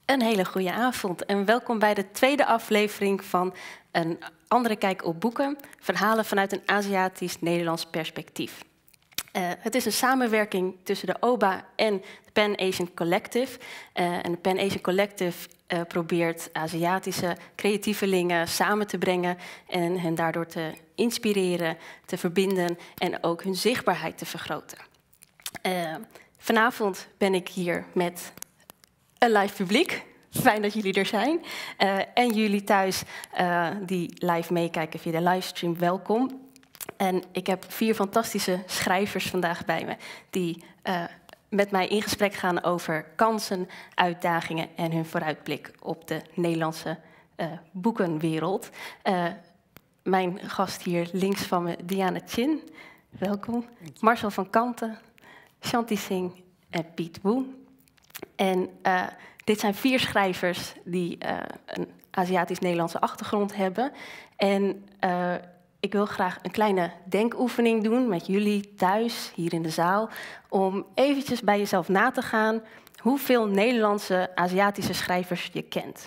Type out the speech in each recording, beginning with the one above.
Een hele goede avond en welkom bij de tweede aflevering van Een andere kijk op boeken, verhalen vanuit een Aziatisch-Nederlands perspectief. Het is een samenwerking tussen de OBA en de Pan Asian Collective. En de Pan Asian Collective probeert Aziatische creatievelingen samen te brengen en hen daardoor te inspireren, te verbinden en ook hun zichtbaarheid te vergroten. Vanavond ben ik hier met een live publiek. Fijn dat jullie er zijn. En jullie thuis die live meekijken via de livestream, welkom. En ik heb 4 fantastische schrijvers vandaag bij me die met mij in gesprek gaan over kansen, uitdagingen en hun vooruitblik op de Nederlandse boekenwereld. Mijn gast hier links van me, Diana Chin, welkom. Marcel van Kanten, Shanti Singh en Piet Woe. En dit zijn 4 schrijvers die een Aziatisch-Nederlandse achtergrond hebben. En ik wil graag een kleine denkoefening doen met jullie thuis, hier in de zaal, om eventjes bij jezelf na te gaan hoeveel Nederlandse Aziatische schrijvers je kent.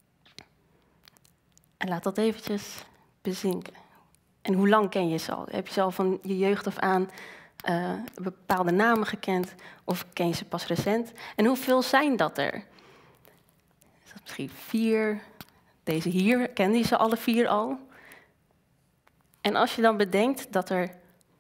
En laat dat eventjes bezinken. En hoe lang ken je ze al? Heb je ze al van je jeugd af aan bepaalde namen gekend of ken je ze pas recent? En hoeveel zijn dat er? Is dat misschien 4? Deze hier, kende je ze alle 4 al? En als je dan bedenkt dat er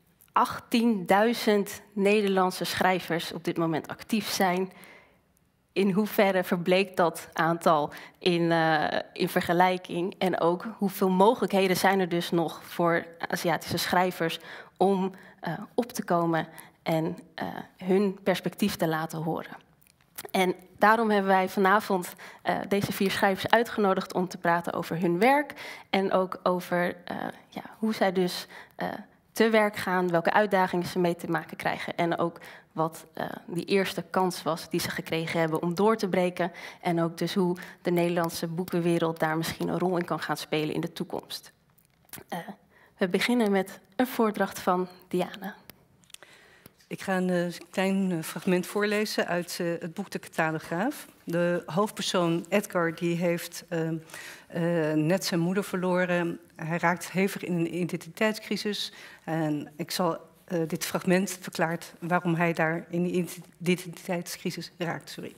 18.000 Nederlandse schrijvers op dit moment actief zijn, in hoeverre verbleekt dat aantal in vergelijking? En ook hoeveel mogelijkheden zijn er dus nog voor Aziatische schrijvers om op te komen en hun perspectief te laten horen? En daarom hebben wij vanavond deze 4 schrijvers uitgenodigd om te praten over hun werk en ook over hoe zij dus te werk gaan, welke uitdagingen ze mee te maken krijgen en ook wat die eerste kans was die ze gekregen hebben om door te breken en ook dus hoe de Nederlandse boekenwereld daar misschien een rol in kan gaan spelen in de toekomst. We beginnen met een voordracht van Diana. Ik ga een klein fragment voorlezen uit het boek De Catalograaf. De hoofdpersoon Edgar die heeft net zijn moeder verloren. Hij raakt hevig in een identiteitscrisis. En ik zal dit fragment verklaart waarom hij daar in die identiteitscrisis raakt. Sorry.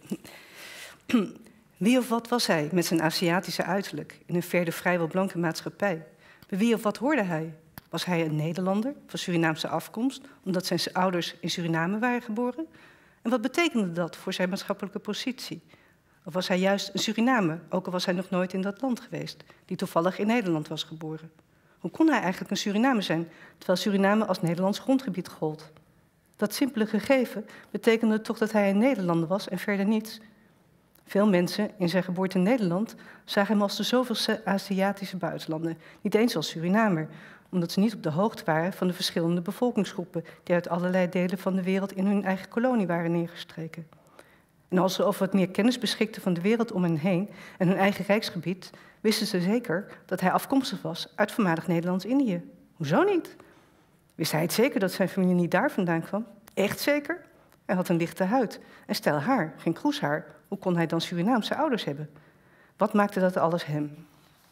Wie of wat was hij met zijn Aziatische uiterlijk in een verder vrijwel blanke maatschappij? Bij wie of wat hoorde hij? Was hij een Nederlander van Surinaamse afkomst, omdat zijn ouders in Suriname waren geboren? En wat betekende dat voor zijn maatschappelijke positie? Of was hij juist een Surinamer, ook al was hij nog nooit in dat land geweest, die toevallig in Nederland was geboren? Hoe kon hij eigenlijk een Surinamer zijn, terwijl Suriname als Nederlands grondgebied gold? Dat simpele gegeven betekende toch dat hij een Nederlander was en verder niets. Veel mensen in zijn geboorte in Nederland zagen hem als de zoveelste Aziatische buitenlander, niet eens als Surinamer, omdat ze niet op de hoogte waren van de verschillende bevolkingsgroepen die uit allerlei delen van de wereld in hun eigen kolonie waren neergestreken. En als ze over wat meer kennis beschikten van de wereld om hen heen en hun eigen rijksgebied, wisten ze zeker dat hij afkomstig was uit voormalig Nederlands-Indië. Hoezo niet? Wist hij het zeker dat zijn familie niet daar vandaan kwam? Echt zeker? Hij had een lichte huid en stijl haar, geen kroeshaar. Hoe kon hij dan Surinaamse ouders hebben? Wat maakte dat alles hem?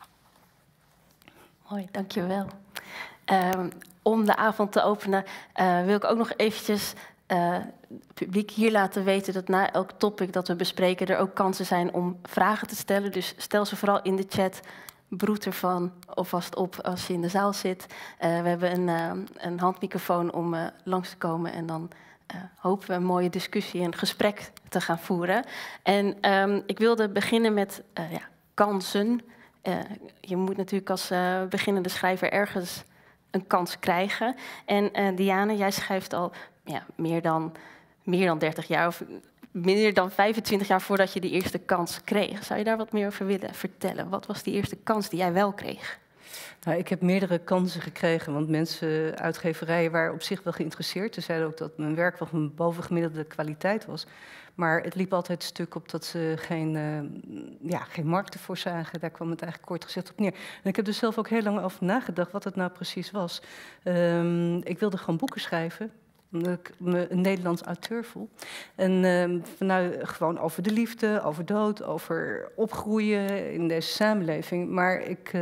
Mooi, dankjewel. Om de avond te openen wil ik ook nog eventjes het publiek hier laten weten dat na elk topic dat we bespreken er ook kansen zijn om vragen te stellen. Dus stel ze vooral in de chat, broed ervan alvast op als je in de zaal zit. We hebben een handmicrofoon om langs te komen en dan hopen we een mooie discussie en gesprek te gaan voeren. En ik wilde beginnen met kansen. Je moet natuurlijk als beginnende schrijver ergens een kans krijgen. En Diana, jij schrijft al meer dan 30 jaar... of meer dan 25 jaar voordat je die eerste kans kreeg. Zou je daar wat meer over willen vertellen? Wat was die eerste kans die jij wel kreeg? Nou, ik heb meerdere kansen gekregen, want mensen, uitgeverijen waren op zich wel geïnteresseerd. Ze zeiden ook dat mijn werk van een bovengemiddelde kwaliteit was. Maar het liep altijd stuk op dat ze geen markt ervoor zagen. Daar kwam het eigenlijk kort gezegd op neer. En ik heb er zelf ook heel lang over nagedacht wat het nou precies was. Ik wilde gewoon boeken schrijven. Omdat ik me een Nederlands auteur voel. En gewoon over de liefde, over dood, over opgroeien in deze samenleving. Maar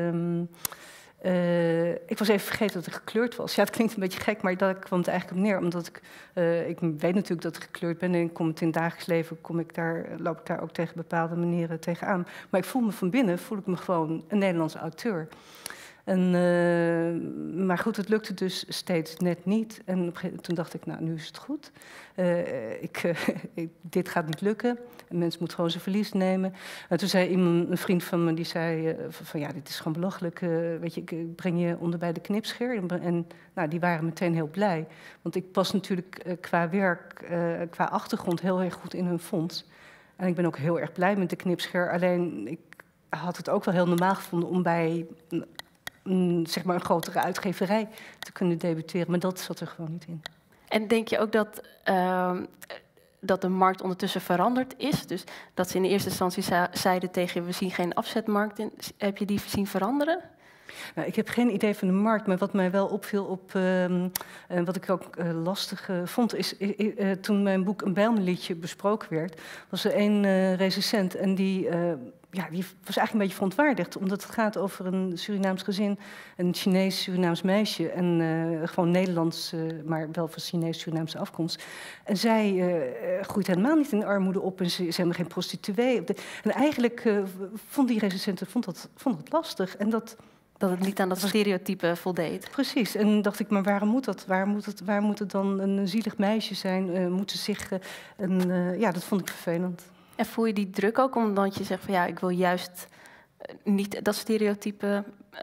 ik was even vergeten dat ik gekleurd was. Ja, het klinkt een beetje gek, maar daar kwam het eigenlijk op neer. Omdat ik weet natuurlijk dat ik gekleurd ben. En ik kom het in het dagelijks leven, loop ik daar ook tegen bepaalde manieren tegenaan. Maar ik voel me van binnen, voel ik me gewoon een Nederlandse auteur. Maar goed, het lukte dus steeds net niet. En toen dacht ik, nou, nu is het goed. Dit gaat niet lukken. Een mens moet gewoon zijn verlies nemen. En toen zei een vriend van me, die zei van ja, dit is gewoon belachelijk. Weet je, ik breng je onder bij de knipscheer. En nou, die waren meteen heel blij. Want ik pas natuurlijk qua werk, qua achtergrond heel erg goed in hun fonds. En ik ben ook heel erg blij met de knipscheer. Alleen, ik had het ook wel heel normaal gevonden om bij zeg maar een grotere uitgeverij te kunnen debuteren. Maar dat zat er gewoon niet in. En denk je ook dat de markt ondertussen veranderd is? Dus dat ze in de eerste instantie zeiden tegen je, we zien geen afzetmarkt in. Heb je die zien veranderen? Nou, ik heb geen idee van de markt, maar wat mij wel opviel wat ik ook lastig vond, is toen mijn boek Een Bijlmerliedje besproken werd, was er één recensent en die was eigenlijk een beetje verontwaardigd, omdat het gaat over een Surinaams gezin, een Chinees-Surinaams meisje en gewoon Nederlands, maar wel van Chinees-Surinaamse afkomst. En zij groeit helemaal niet in armoede op en ze is helemaal geen prostituee. En eigenlijk vond die recensent dat lastig en dat het niet aan dat stereotype voldeed. Precies, en dacht ik, maar waarom moet dat? Waar moet het dan een zielig meisje zijn? Moeten zich, dat vond ik vervelend. En voel je die druk ook, omdat je zegt van ja, ik wil juist niet dat stereotype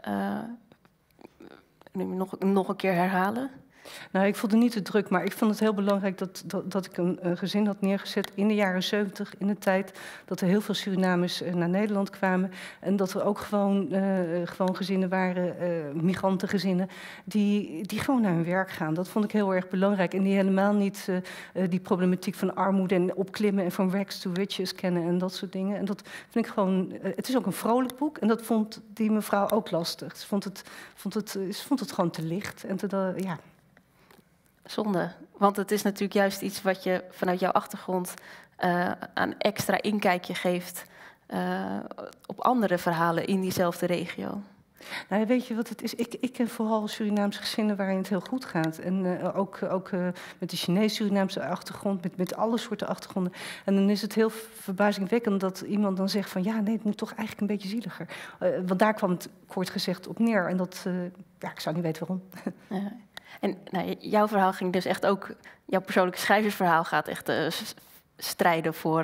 nog een keer herhalen? Nou, ik voelde niet de druk, maar ik vond het heel belangrijk dat ik een gezin had neergezet in de jaren 70, in de tijd dat er heel veel Surinamers naar Nederland kwamen. En dat er ook gewoon gezinnen waren, migrantengezinnen, die gewoon naar hun werk gaan. Dat vond ik heel erg belangrijk. En die helemaal niet die problematiek van armoede en opklimmen en van rags to riches kennen en dat soort dingen. En dat vind ik gewoon, het is ook een vrolijk boek en dat vond die mevrouw ook lastig. Ze vond het gewoon te licht en ja. Zonde, want het is natuurlijk juist iets wat je vanuit jouw achtergrond aan extra inkijkje geeft op andere verhalen in diezelfde regio. Nou, weet je wat het is? Ik ken vooral Surinaamse gezinnen waarin het heel goed gaat. En ook met de Chinees-Surinaamse achtergrond, met alle soorten achtergronden. En dan is het heel verbazingwekkend dat iemand dan zegt van ja, nee, het moet toch eigenlijk een beetje zieliger. Want daar kwam het kort gezegd op neer. En ik zou niet weten waarom. En nou, jouw verhaal ging dus echt ook, jouw persoonlijke schrijversverhaal gaat echt strijden voor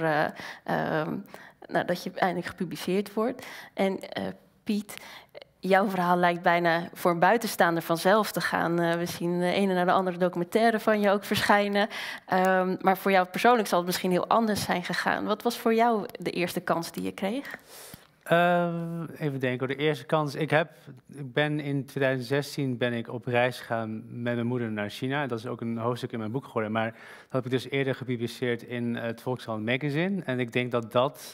dat je eindelijk gepubliceerd wordt. En Piet, jouw verhaal lijkt bijna voor een buitenstaander vanzelf te gaan. We zien de ene naar de andere documentaire van je ook verschijnen. Maar voor jou persoonlijk zal het misschien heel anders zijn gegaan. Wat was voor jou de eerste kans die je kreeg? Even denken, de eerste kans. In 2016 op reis gegaan met mijn moeder naar China. Dat is ook een hoofdstuk in mijn boek geworden. Maar dat heb ik dus eerder gepubliceerd in het Volkskrant Magazine. En ik denk dat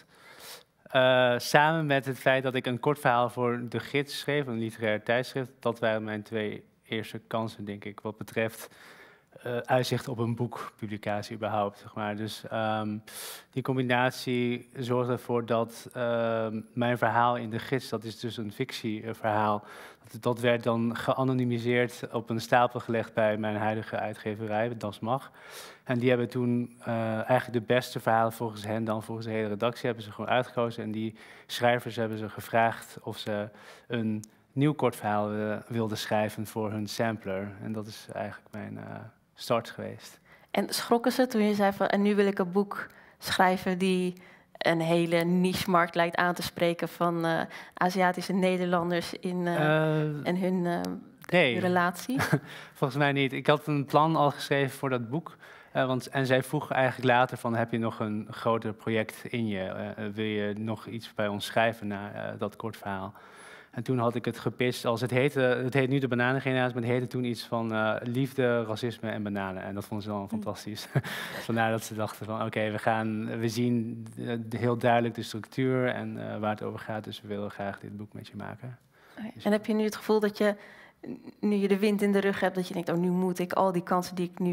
samen met het feit dat ik een kort verhaal voor De Gids schreef, een literair tijdschrift, dat waren mijn twee eerste kansen, denk ik, wat betreft uitzicht op een boekpublicatie überhaupt. Zeg maar. Dus die combinatie zorgde ervoor dat mijn verhaal in De Gids, dat is dus een fictieverhaal, dat werd dan geanonimiseerd op een stapel gelegd bij mijn huidige uitgeverij, Das Mag. En die hebben toen eigenlijk de beste verhalen volgens hen, dan volgens de hele redactie, hebben ze gewoon uitgekozen. En die schrijvers hebben ze gevraagd of ze een nieuw kort verhaal wilden schrijven voor hun sampler. En dat is eigenlijk mijn start geweest. En schrokken ze toen je zei van, en nu wil ik een boek schrijven die een hele niche-markt lijkt aan te spreken van Aziatische Nederlanders en hun relatie? Volgens mij niet. Ik had een plan al geschreven voor dat boek. En zij vroeg eigenlijk later van, heb je nog een groter project in je? Wil je nog iets bij ons schrijven na dat kort verhaal? En toen had ik het gepitcht als, het heet nu de Bananengeneratie, maar het heette toen iets van liefde, racisme en bananen. En dat vonden ze dan fantastisch. Vandaar dat ze dachten van, oké, we zien heel duidelijk de structuur en waar het over gaat, dus we willen graag dit boek met je maken. Dus en heb je nu het gevoel dat je, nu je de wind in de rug hebt, dat je denkt, oh, nu moet ik al die kansen die ik nu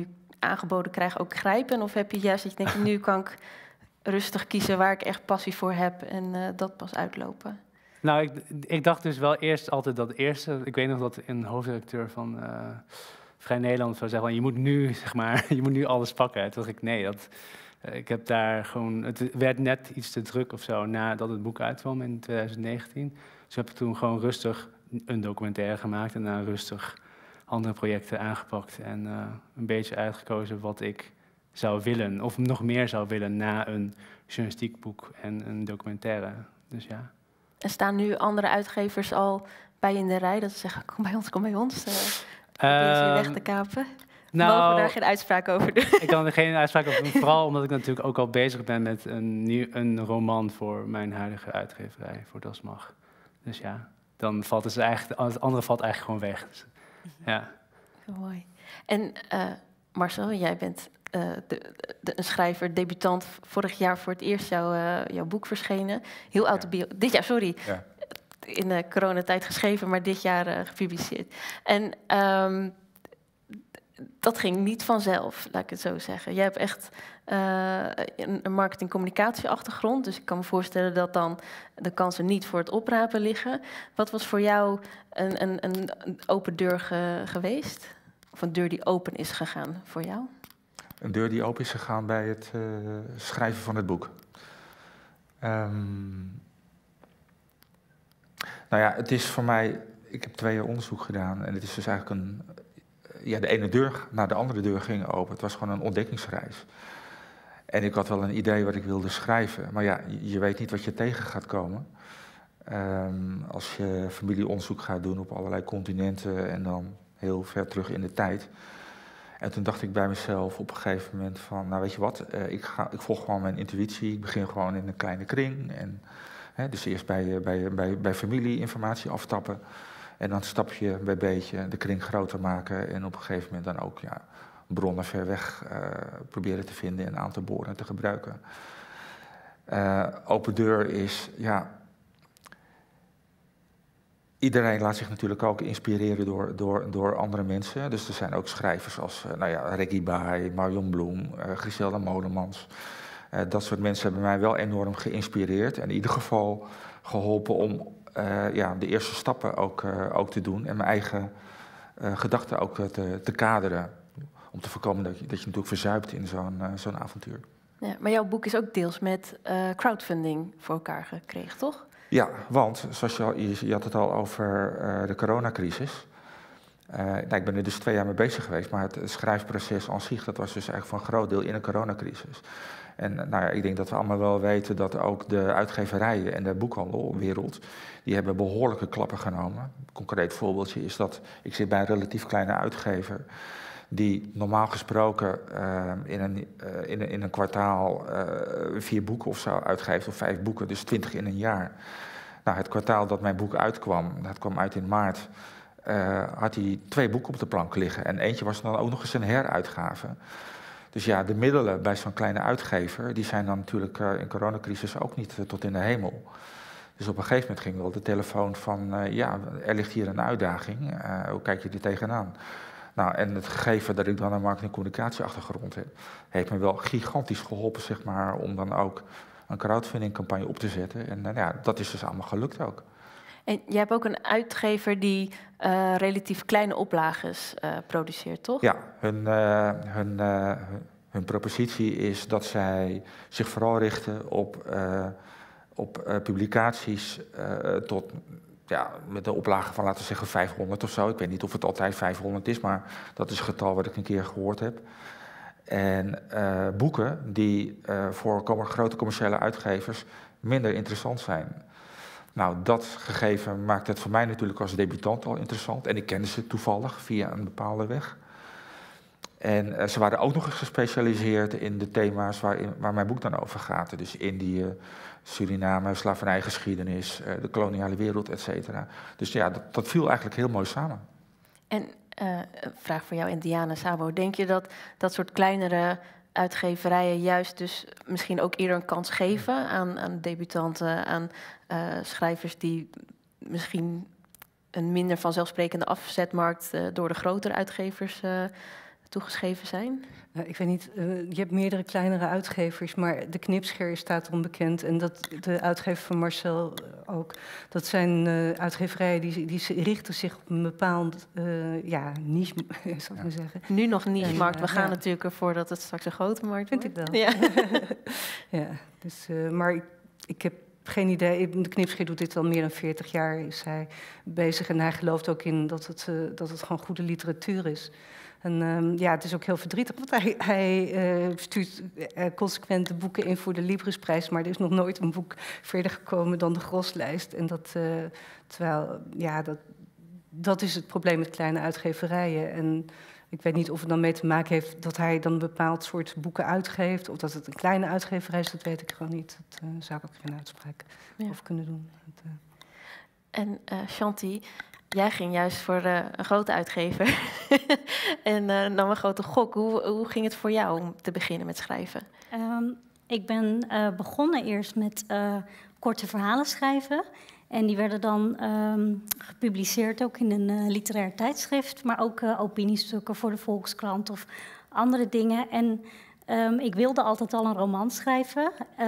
aangeboden krijgen ook grijpen? Of heb je juist dat je denkt, nu kan ik rustig kiezen waar ik echt passie voor heb en dat pas uitlopen? Nou, ik dacht dus wel eerst altijd dat eerste. Ik weet nog dat een hoofdredacteur van Vrij Nederland zou zeggen, je moet nu, zeg maar, je moet nu alles pakken. Toen dacht ik, nee, ik heb daar gewoon... Het werd net iets te druk of zo nadat het boek uitkwam in 2019. Dus heb ik toen gewoon rustig een documentaire gemaakt en dan rustig andere projecten aangepakt. En een beetje uitgekozen wat ik zou willen, of nog meer zou willen na een journalistiek boek en een documentaire. Dus ja. En staan nu andere uitgevers al bij je in de rij? Dat ze zeggen, kom bij ons, kom bij ons. Proberen ze je weg te kapen? Mogen we daar geen uitspraak over doen? Ik kan er geen uitspraak over doen. Vooral omdat ik natuurlijk ook al bezig ben met een roman voor mijn huidige uitgeverij, voor Das Mag. Dus ja, dan valt het andere valt eigenlijk gewoon weg. Dus, ja. Mooi. En Marcel, jij bent een schrijver, debutant. Vorig jaar voor het eerst jouw boek verschenen. Heel autobiografisch. Dit jaar, sorry. Ja. In de coronatijd geschreven, maar dit jaar gepubliceerd. En dat ging niet vanzelf, laat ik het zo zeggen. Jij hebt echt een marketing-communicatie-achtergrond. Dus ik kan me voorstellen dat dan de kansen niet voor het oprapen liggen. Wat was voor jou een open deur geweest? Of een deur die open is gegaan voor jou? Een deur die open is gegaan bij het schrijven van het boek. Nou ja, het is voor mij... Ik heb 2 jaar onderzoek gedaan en het is dus eigenlijk de ene deur naar de andere deur ging open. Het was gewoon een ontdekkingsreis. En ik had wel een idee wat ik wilde schrijven. Maar ja, je weet niet wat je tegen gaat komen. Als je familieonderzoek gaat doen op allerlei continenten en dan heel ver terug in de tijd. En toen dacht ik bij mezelf op een gegeven moment van, nou weet je wat, ik volg gewoon mijn intuïtie. Ik begin gewoon in een kleine kring. En, dus eerst bij familie informatie aftappen. En dan stapje bij beetje de kring groter maken. En op een gegeven moment dan ook bronnen ver weg proberen te vinden en aan te boren en te gebruiken. Open deur is, iedereen laat zich natuurlijk ook inspireren door andere mensen. Dus er zijn ook schrijvers als Reggie Baai, Marion Bloem, Griselda Molemans. Dat soort mensen hebben mij wel enorm geïnspireerd. En in ieder geval geholpen om de eerste stappen ook te doen. En mijn eigen gedachten ook te kaderen. Om te voorkomen dat je natuurlijk verzuipt in zo'n avontuur. Ja, maar jouw boek is ook deels met crowdfunding voor elkaar gekregen, toch? Ja, want zoals je had het al over de coronacrisis. Ik ben er dus 2 jaar mee bezig geweest, maar het schrijfproces aan zich, dat was dus eigenlijk voor een groot deel in een coronacrisis. En ik denk dat we allemaal wel weten dat ook de uitgeverijen en de boekhandelwereld, die hebben behoorlijke klappen genomen. Een concreet voorbeeldje is dat ik zit bij een relatief kleine uitgever, die normaal gesproken in een kwartaal 4 boeken of zo uitgeeft, of 5 boeken, dus 20 in een jaar. Nou, het kwartaal dat mijn boek uitkwam, dat kwam uit in maart, had hij 2 boeken op de plank liggen. En eentje was dan ook nog eens een heruitgave. Dus ja, de middelen bij zo'n kleine uitgever, die zijn dan natuurlijk in coronacrisis ook niet tot in de hemel. Dus op een gegeven moment ging wel de telefoon van, er ligt hier een uitdaging, hoe kijk je er tegenaan? Nou, en het gegeven dat ik dan een marketing- en communicatieachtergrond heb, heeft me wel gigantisch geholpen, zeg maar, om dan ook een crowdfunding-campagne op te zetten. En dat is dus allemaal gelukt ook. En je hebt ook een uitgever die relatief kleine oplages produceert, toch? Ja, hun propositie is dat zij zich vooral richten op publicaties tot... met een oplage van, laten we zeggen, 500 of zo. Ik weet niet of het altijd 500 is, maar dat is het getal wat ik een keer gehoord heb. En boeken die voor grote commerciële uitgevers minder interessant zijn. Nou, dat gegeven maakt het voor mij natuurlijk als debutant al interessant. En ik kende ze toevallig via een bepaalde weg. En ze waren ook nog eens gespecialiseerd in de thema's waar mijn boek dan over gaat. Dus Indië, Suriname, slavernijgeschiedenis, de koloniale wereld, et cetera. Dus ja, dat viel eigenlijk heel mooi samen. En een vraag voor jou, Indiana Sabo. Denk je dat dat soort kleinere uitgeverijen juist dus misschien ook eerder een kans geven aan debutanten, aan schrijvers die misschien een minder vanzelfsprekende afzetmarkt door de grotere uitgevers toegeschreven zijn? Ik weet niet, je hebt meerdere kleinere uitgevers, maar de Knipscheer staat onbekend. En de uitgever van Marcel ook. Dat zijn uitgeverijen die richten zich op een bepaald niche, zou ik maar zeggen. Nu nog een niche-markt. We gaan ja. natuurlijk ervoor dat het straks een grote markt Vind wordt. ik wel. Ja. Ja, dus, maar ik heb geen idee. De Knipscheer doet dit al meer dan 40 jaar, is hij bezig. En hij gelooft ook in dat het gewoon goede literatuur is. En het is ook heel verdrietig, want hij stuurt consequent de boeken in voor de Librisprijs, maar er is nog nooit een boek verder gekomen dan de Groslijst. En dat is het probleem met kleine uitgeverijen. En ik weet niet of het dan mee te maken heeft dat hij dan een bepaald soort boeken uitgeeft, of dat het een kleine uitgeverij is, dat weet ik gewoon niet. Dat zou ik ook geen uitspraak over kunnen doen. En Chanty, jij ging juist voor een grote uitgever en nam een grote gok. Hoe ging het voor jou om te beginnen met schrijven? Ik ben begonnen eerst met korte verhalen schrijven. En die werden dan gepubliceerd ook in een literair tijdschrift, maar ook opiniestukken voor de Volkskrant of andere dingen. En ik wilde altijd al een roman schrijven.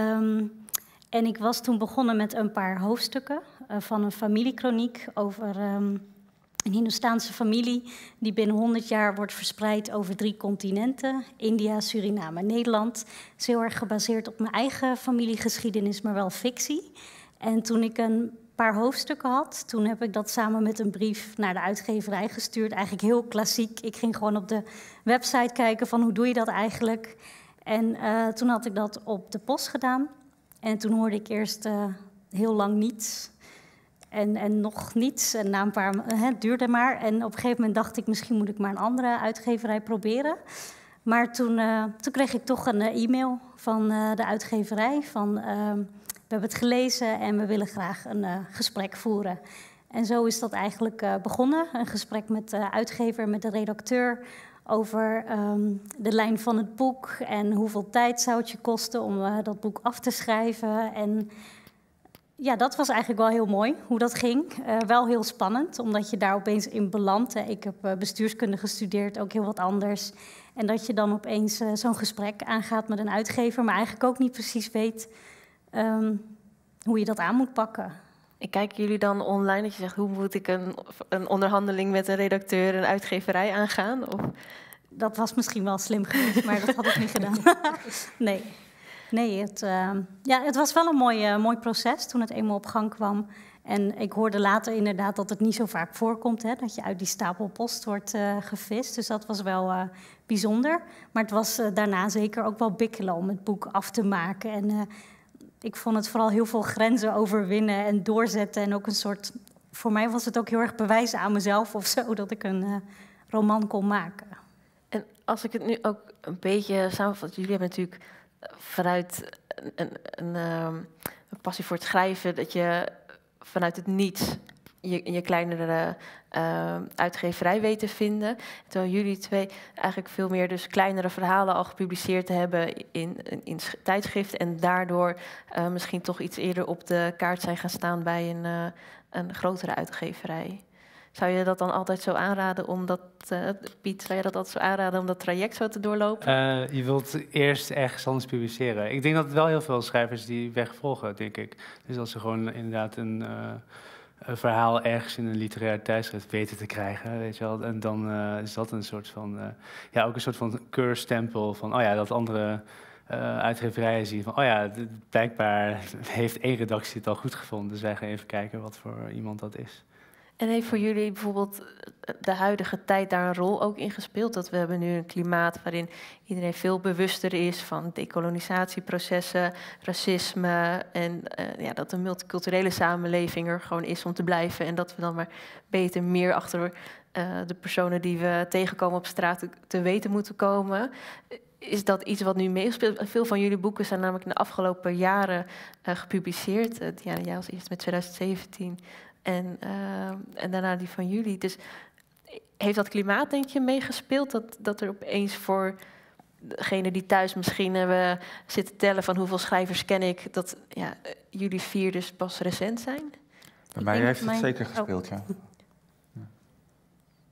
En ik was toen begonnen met een paar hoofdstukken van een familiekroniek over een Hindoestaanse familie die binnen 100 jaar wordt verspreid over 3 continenten. India, Suriname en Nederland. Het is heel erg gebaseerd op mijn eigen familiegeschiedenis, maar wel fictie. En toen ik een paar hoofdstukken had, toen heb ik dat samen met een brief naar de uitgeverij gestuurd. Eigenlijk heel klassiek. Ik ging gewoon op de website kijken van hoe doe je dat eigenlijk. En toen had ik dat op de post gedaan. En toen hoorde ik eerst heel lang niets. En nog niets. En na een paar het duurde maar. En op een gegeven moment dacht ik, misschien moet ik maar een andere uitgeverij proberen. Maar toen kreeg ik toch een e-mail van de uitgeverij van we hebben het gelezen en we willen graag een gesprek voeren. En zo is dat eigenlijk begonnen. Een gesprek met de uitgever, met de redacteur over de lijn van het boek en hoeveel tijd zou het je kosten om dat boek af te schrijven. En ja, dat was eigenlijk wel heel mooi, hoe dat ging. Wel heel spannend, omdat je daar opeens in belandt. Ik heb bestuurskunde gestudeerd, ook heel wat anders. En dat je dan opeens zo'n gesprek aangaat met een uitgever, maar eigenlijk ook niet precies weet hoe je dat aan moet pakken. En kijken jullie dan online dat je zegt, hoe moet ik een onderhandeling met een redacteur en uitgeverij aangaan? Of? Dat was misschien wel slim geweest, maar dat had ik niet gedaan. Nee, het was wel een mooi proces toen het eenmaal op gang kwam. En ik hoorde later inderdaad dat het niet zo vaak voorkomt, hè, dat je uit die stapel post wordt gevist. Dus dat was wel bijzonder. Maar het was daarna zeker ook wel bikkelen om het boek af te maken. En ik vond het vooral heel veel grenzen overwinnen en doorzetten. En ook een soort, voor mij was het ook heel erg bewijzen aan mezelf of zo, dat ik een roman kon maken. En als ik het nu ook een beetje samenvat, jullie hebben natuurlijk vanuit een passie voor het schrijven, dat je vanuit het niets je kleinere uitgeverij weet te vinden. Terwijl jullie twee eigenlijk veel meer dus kleinere verhalen al gepubliceerd hebben in tijdschriften en daardoor misschien toch iets eerder op de kaart zijn gaan staan bij een grotere uitgeverij. Zou je dat dan altijd zo aanraden om dat, Piet, zou je dat altijd zo aanraden om dat traject zo te doorlopen? Je wilt eerst ergens anders publiceren. Ik denk dat wel heel veel schrijvers die weg volgen, denk ik. Dus als ze gewoon inderdaad een verhaal ergens in een literair tijdschrift weten te krijgen, weet je wel. En dan is dat een soort van, ook een soort van keurstempel van, dat andere uitgeverijen zien van, blijkbaar heeft 1 redactie het al goed gevonden. Dus wij gaan even kijken wat voor iemand dat is. En heeft voor jullie bijvoorbeeld de huidige tijd daar een rol ook in gespeeld? Dat we hebben nu een klimaat waarin iedereen veel bewuster is van decolonisatieprocessen, racisme en dat een multiculturele samenleving er gewoon is om te blijven. En dat we dan maar beter meer achter de personen die we tegenkomen op straat te weten moeten komen. Is dat iets wat nu meespeelt? Veel van jullie boeken zijn namelijk in de afgelopen jaren gepubliceerd. Diana, jij als eerst met 2017... En daarna die van jullie. Dus heeft dat klimaat, denk je, meegespeeld? Dat er opeens voor degene die thuis misschien hebben zitten tellen van hoeveel schrijvers ken ik, dat jullie 4 dus pas recent zijn? Bij mij heeft het zeker gespeeld, ja.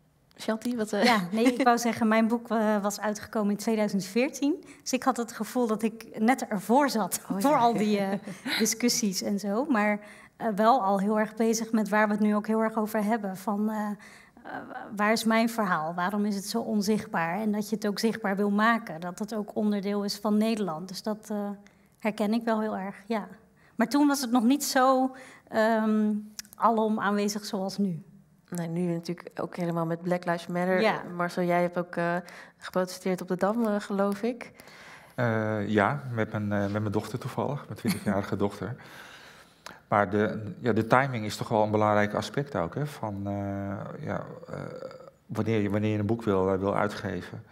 Chanty, wat... Ja, nee, ik wou zeggen, mijn boek was uitgekomen in 2014. Dus ik had het gevoel dat ik net ervoor zat. Voor al die discussies en zo. Maar wel al heel erg bezig met waar we het nu ook heel erg over hebben. Van waar is mijn verhaal? Waarom is het zo onzichtbaar? En dat je het ook zichtbaar wil maken. Dat het ook onderdeel is van Nederland. Dus dat herken ik wel heel erg, ja. Maar toen was het nog niet zo alom aanwezig zoals nu. Nee, nu natuurlijk ook helemaal met Black Lives Matter. Ja. Marcel, jij hebt ook geprotesteerd op de Dam, geloof ik. Ja, met mijn dochter toevallig, mijn 20-jarige dochter. Maar de timing is toch wel een belangrijk aspect ook, hè? Van wanneer je een boek wil uitgeven.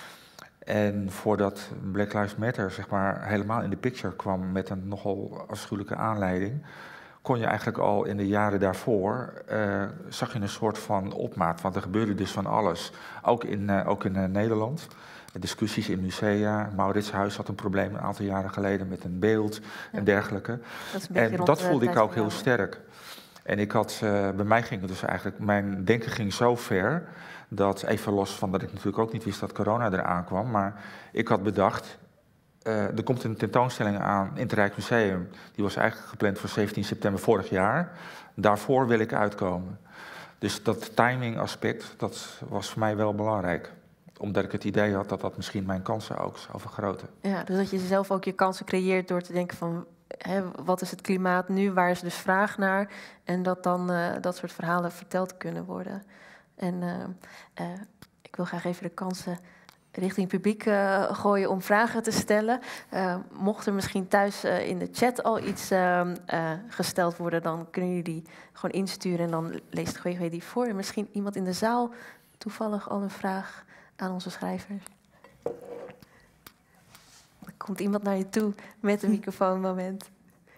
En voordat Black Lives Matter zeg maar helemaal in de picture kwam met een nogal afschuwelijke aanleiding, kon je eigenlijk al in de jaren daarvoor, zag je een soort van opmaat. Want er gebeurde dus van alles, ook in Nederland. Discussies in musea. Mauritshuis had een probleem een aantal jaren geleden met een beeld en dergelijke. Dat voelde ik ook heel sterk. En bij mij ging het dus eigenlijk, mijn denken ging zo ver, dat even los van dat ik natuurlijk ook niet wist dat corona eraan kwam, maar ik had bedacht, er komt een tentoonstelling aan in het Rijksmuseum. Die was eigenlijk gepland voor 17 september vorig jaar. Daarvoor wil ik uitkomen. Dus dat timing aspect, dat was voor mij wel belangrijk. Omdat ik het idee had dat dat misschien mijn kansen ook zou vergroten. Ja, dus dat je zelf ook je kansen creëert door te denken van, wat is het klimaat nu, waar is dus vraag naar? En dat dan dat soort verhalen verteld kunnen worden. En ik wil graag even de kansen richting het publiek gooien om vragen te stellen. Mocht er misschien thuis in de chat al iets gesteld worden, dan kunnen jullie die gewoon insturen en dan leest de GWG die voor. En misschien iemand in de zaal toevallig al een vraag aan onze schrijvers. Er komt iemand naar je toe met een microfoonmoment.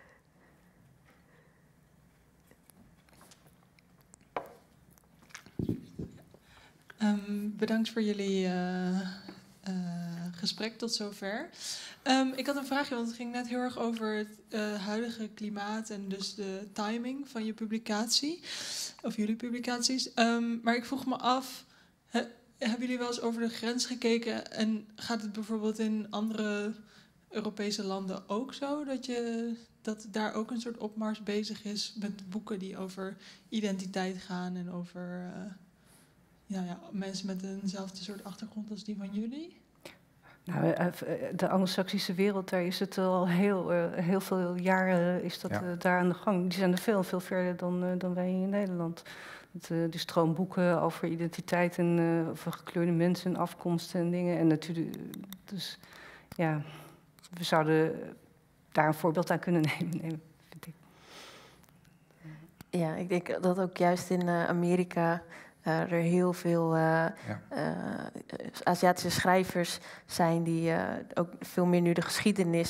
Bedankt voor jullie gesprek tot zover. Ik had een vraagje, want het ging net heel erg over het huidige klimaat en dus de timing van je publicatie, of jullie publicaties. Maar ik vroeg me af, hebben jullie wel eens over de grens gekeken en gaat het bijvoorbeeld in andere Europese landen ook zo, dat daar ook een soort opmars bezig is met boeken die over identiteit gaan en over mensen met eenzelfde soort achtergrond als die van jullie? Nou, de Anglo-Saxische wereld, daar is het al heel veel jaren is dat daar aan de gang. Die zijn er veel verder dan wij in Nederland. De stroom boeken over identiteit en over gekleurde mensen en afkomsten en dingen. En natuurlijk, dus ja, we zouden daar een voorbeeld aan kunnen nemen, vind ik. Ja, ik denk dat ook juist in Amerika er heel veel Aziatische schrijvers zijn die ook veel meer nu de geschiedenis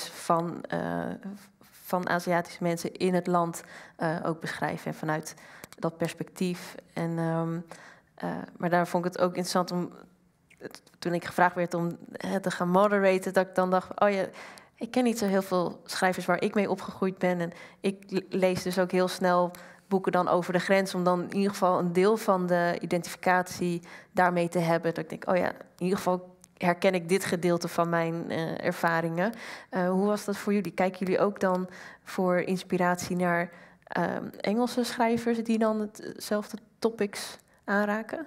van Aziatische mensen in het land ook beschrijven. En vanuit dat perspectief. En, maar daar vond ik het ook interessant om, toen ik gevraagd werd om het te gaan moderaten, dat ik dan dacht, oh ja, ik ken niet zo heel veel schrijvers waar ik mee opgegroeid ben. En ik lees dus ook heel snel boeken dan over de grens, om dan in ieder geval een deel van de identificatie daarmee te hebben. Dat ik denk, oh ja, in ieder geval herken ik dit gedeelte van mijn ervaringen. Hoe was dat voor jullie? Kijken jullie ook dan voor inspiratie naar Engelse schrijvers die dan hetzelfde topics aanraken?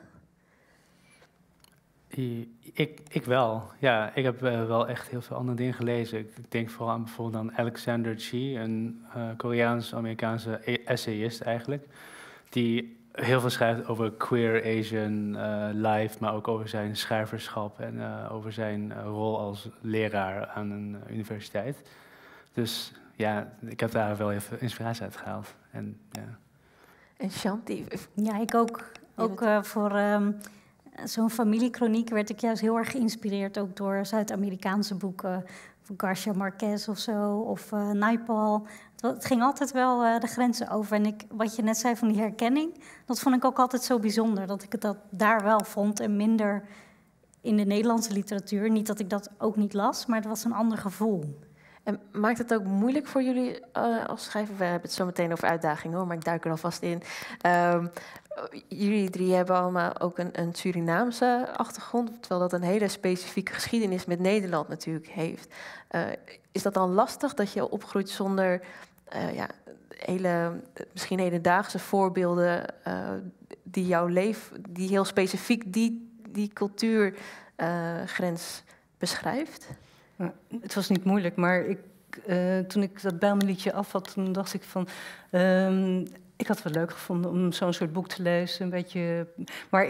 Ik wel. Ja, ik heb wel echt heel veel andere dingen gelezen. Ik denk vooral aan bijvoorbeeld aan Alexander Chee, een Koreaans-Amerikaanse essayist eigenlijk, die heel veel schrijft over queer Asian life, maar ook over zijn schrijverschap en over zijn rol als leraar aan een universiteit. Dus ja, ik heb daar wel even inspiratie uit gehaald. En Chanty? Ja, ik ook. Ook voor zo'n familiekroniek werd ik juist heel erg geïnspireerd ook door Zuid-Amerikaanse boeken, van Garcia Marquez of zo, of Naipaul. Het ging altijd wel de grenzen over. En wat je net zei van die herkenning, dat vond ik ook altijd zo bijzonder, dat ik het daar wel vond en minder in de Nederlandse literatuur. Niet dat ik dat ook niet las, maar het was een ander gevoel. En maakt het ook moeilijk voor jullie als schrijver? We hebben het zo meteen over uitdagingen, hoor, maar ik duik er alvast in. Jullie 3 hebben allemaal ook een Surinaamse achtergrond, terwijl dat een hele specifieke geschiedenis met Nederland natuurlijk heeft. Is dat dan lastig dat je opgroeit zonder misschien hedendaagse voorbeelden die jouw leven, die heel specifiek die cultuurgrens beschrijft? Het was niet moeilijk, maar toen ik dat Bijlmerliedje af had, toen dacht ik van... ik had het wel leuk gevonden om zo'n soort boek te lezen, een beetje... Maar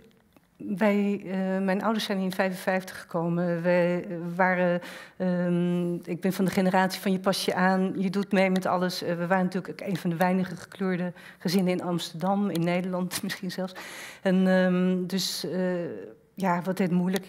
mijn ouders zijn in 1955 gekomen. Ik ben van de generatie van je pas je aan, je doet mee met alles. We waren natuurlijk een van de weinige gekleurde gezinnen in Amsterdam, in Nederland misschien zelfs. En wat heet moeilijk...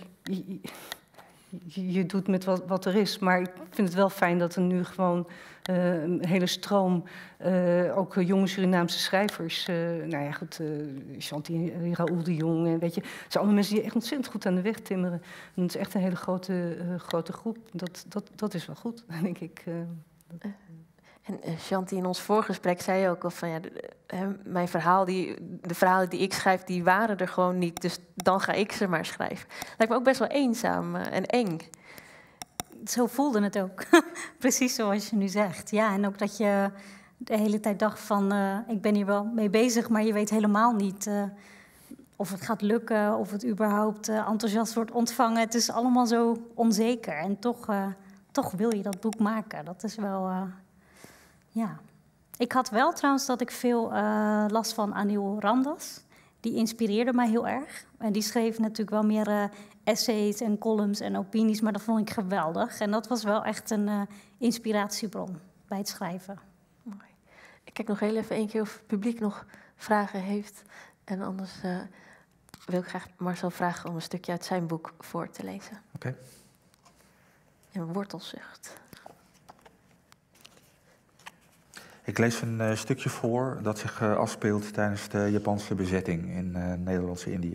Je doet met wat er is, maar ik vind het wel fijn dat er nu gewoon een hele stroom, ook jonge Surinaamse schrijvers, Chanty, Raoul de Jong, weet je, het zijn allemaal mensen die echt ontzettend goed aan de weg timmeren. En het is echt een hele grote groep. Dat is wel goed, denk ik. En Chanty, in ons voorgesprek zei je ook al van mijn verhaal, de verhalen die ik schrijf, die waren er gewoon niet. Dus dan ga ik ze maar schrijven. Lijkt me ook best wel eenzaam en eng. Zo voelde het ook. Precies zoals je nu zegt. Ja, en ook dat je de hele tijd dacht van ik ben hier wel mee bezig, maar je weet helemaal niet of het gaat lukken, of het überhaupt enthousiast wordt ontvangen. Het is allemaal zo onzeker. En toch wil je dat boek maken. Dat is wel... Ja, ik had wel trouwens dat ik veel last van Anil Ramdas. Die inspireerde mij heel erg. En die schreef natuurlijk wel meer essays en columns en opinies, maar dat vond ik geweldig. En dat was wel echt een inspiratiebron bij het schrijven. Mooi. Ik kijk nog heel even één keer of het publiek nog vragen heeft. En anders wil ik graag Marcel vragen om een stukje uit zijn boek voor te lezen. Oké. Een wortelzucht. Ik lees een stukje voor dat zich afspeelt tijdens de Japanse bezetting in Nederlandse Indië.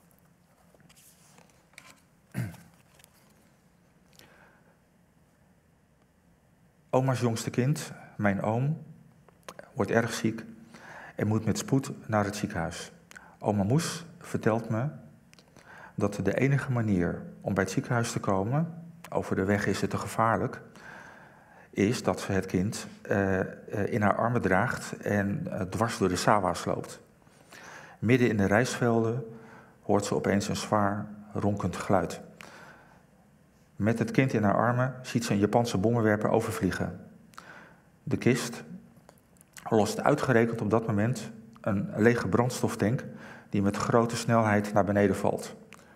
Oma's jongste kind, mijn oom, wordt erg ziek en moet met spoed naar het ziekenhuis. Oma Moes vertelt me dat de enige manier om bij het ziekenhuis te komen, over de weg is het te gevaarlijk, is dat ze het kind in haar armen draagt en dwars door de sawa's loopt. Midden in de rijstvelden hoort ze opeens een zwaar, ronkend geluid. Met het kind in haar armen ziet ze een Japanse bommenwerper overvliegen. De kist lost uitgerekend op dat moment een lege brandstoftank die met grote snelheid naar beneden valt.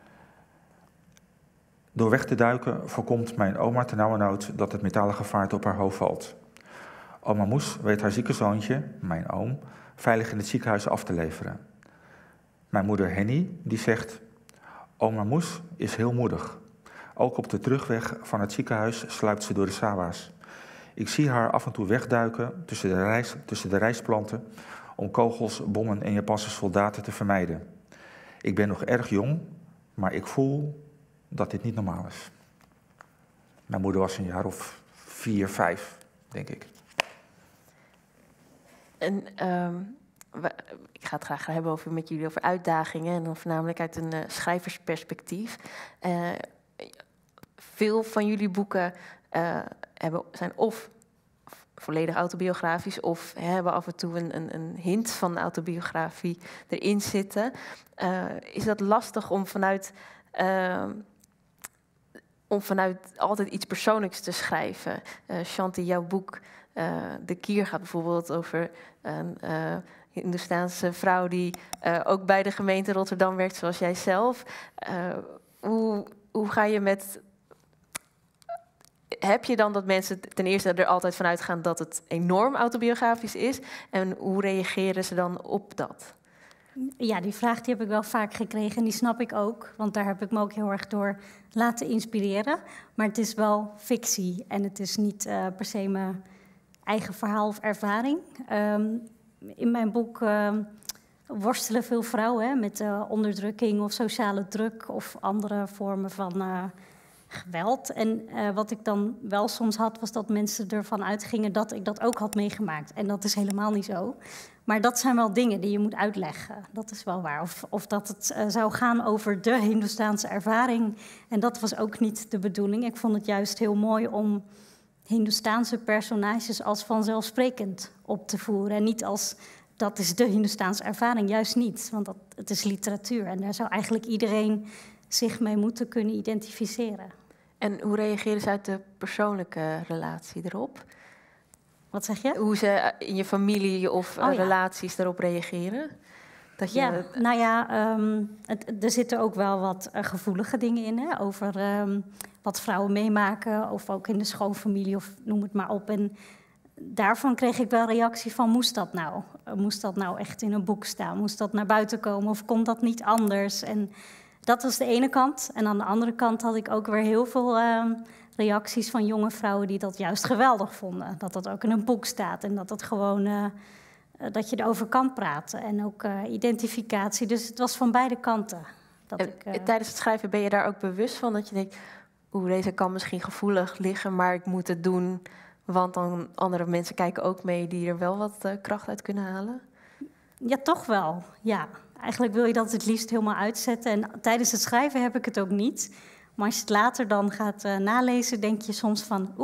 Door weg te duiken voorkomt mijn oma ternauwernood dat het metalen gevaarte op haar hoofd valt. Oma Moes weet haar zieke zoontje, mijn oom, veilig in het ziekenhuis af te leveren. Mijn moeder Henny die zegt, oma Moes is heel moedig. Ook op de terugweg van het ziekenhuis sluipt ze door de sawa's. Ik zie haar af en toe wegduiken tussen de rijstplanten om kogels, bommen en Japanse soldaten te vermijden. Ik ben nog erg jong, maar ik voel dat dit niet normaal is. Mijn moeder was een jaar of 4, 5, denk ik. En ik ga het graag hebben met jullie over uitdagingen en dan voornamelijk uit een schrijversperspectief. Veel van jullie boeken zijn of volledig autobiografisch of hebben af en toe een hint van autobiografie erin zitten. Is dat lastig om vanuit altijd iets persoonlijks te schrijven? Chanty, jouw boek De Kier gaat bijvoorbeeld over een Hindoestaanse vrouw die ook bij de gemeente Rotterdam werkt, zoals jij zelf. Hoe ga je met... Heb je dan dat mensen ten eerste er altijd vanuit gaan dat het enorm autobiografisch is? En hoe reageren ze dan op dat? Ja, die vraag die heb ik wel vaak gekregen en die snap ik ook. Want daar heb ik me ook heel erg door laten inspireren. Maar het is wel fictie en het is niet per se mijn eigen verhaal of ervaring. In mijn boek worstelen veel vrouwen met onderdrukking of sociale druk of andere vormen van geweld. En wat ik dan wel soms had, was dat mensen ervan uitgingen dat ik dat ook had meegemaakt. En dat is helemaal niet zo. Maar dat zijn wel dingen die je moet uitleggen. Dat is wel waar. Of dat het zou gaan over de Hindoestaanse ervaring. En dat was ook niet de bedoeling. Ik vond het juist heel mooi om Hindoestaanse personages als vanzelfsprekend op te voeren. En niet als, dat is de Hindoestaanse ervaring. Juist niet, want het is literatuur. En daar zou eigenlijk iedereen zich mee moeten kunnen identificeren. En hoe reageren ze uit de persoonlijke relatie erop? Wat zeg je? Hoe ze in je familie of ja. relaties erop reageren? Dat je... Ja, nou ja, er zitten ook wel wat gevoelige dingen in, hè, over wat vrouwen meemaken, of ook in de schoonfamilie, of noem het maar op. En daarvan kreeg ik wel reactie van, moest dat nou? Moest dat nou echt in een boek staan? Moest dat naar buiten komen of kon dat niet anders? En dat was de ene kant. En aan de andere kant had ik ook weer heel veel reacties van jonge vrouwen die dat juist geweldig vonden. Dat dat ook in een boek staat en dat het gewoon... dat je erover kan praten en ook identificatie. Dus het was van beide kanten. Tijdens het schrijven ben je daar ook bewust van? Dat je denkt, deze kan misschien gevoelig liggen, maar ik moet het doen, want dan andere mensen kijken ook mee die er wel wat kracht uit kunnen halen? Ja, toch wel. Ja. Eigenlijk wil je dat het liefst helemaal uitzetten. En tijdens het schrijven heb ik het ook niet. Maar als je het later dan gaat nalezen, denk je soms van...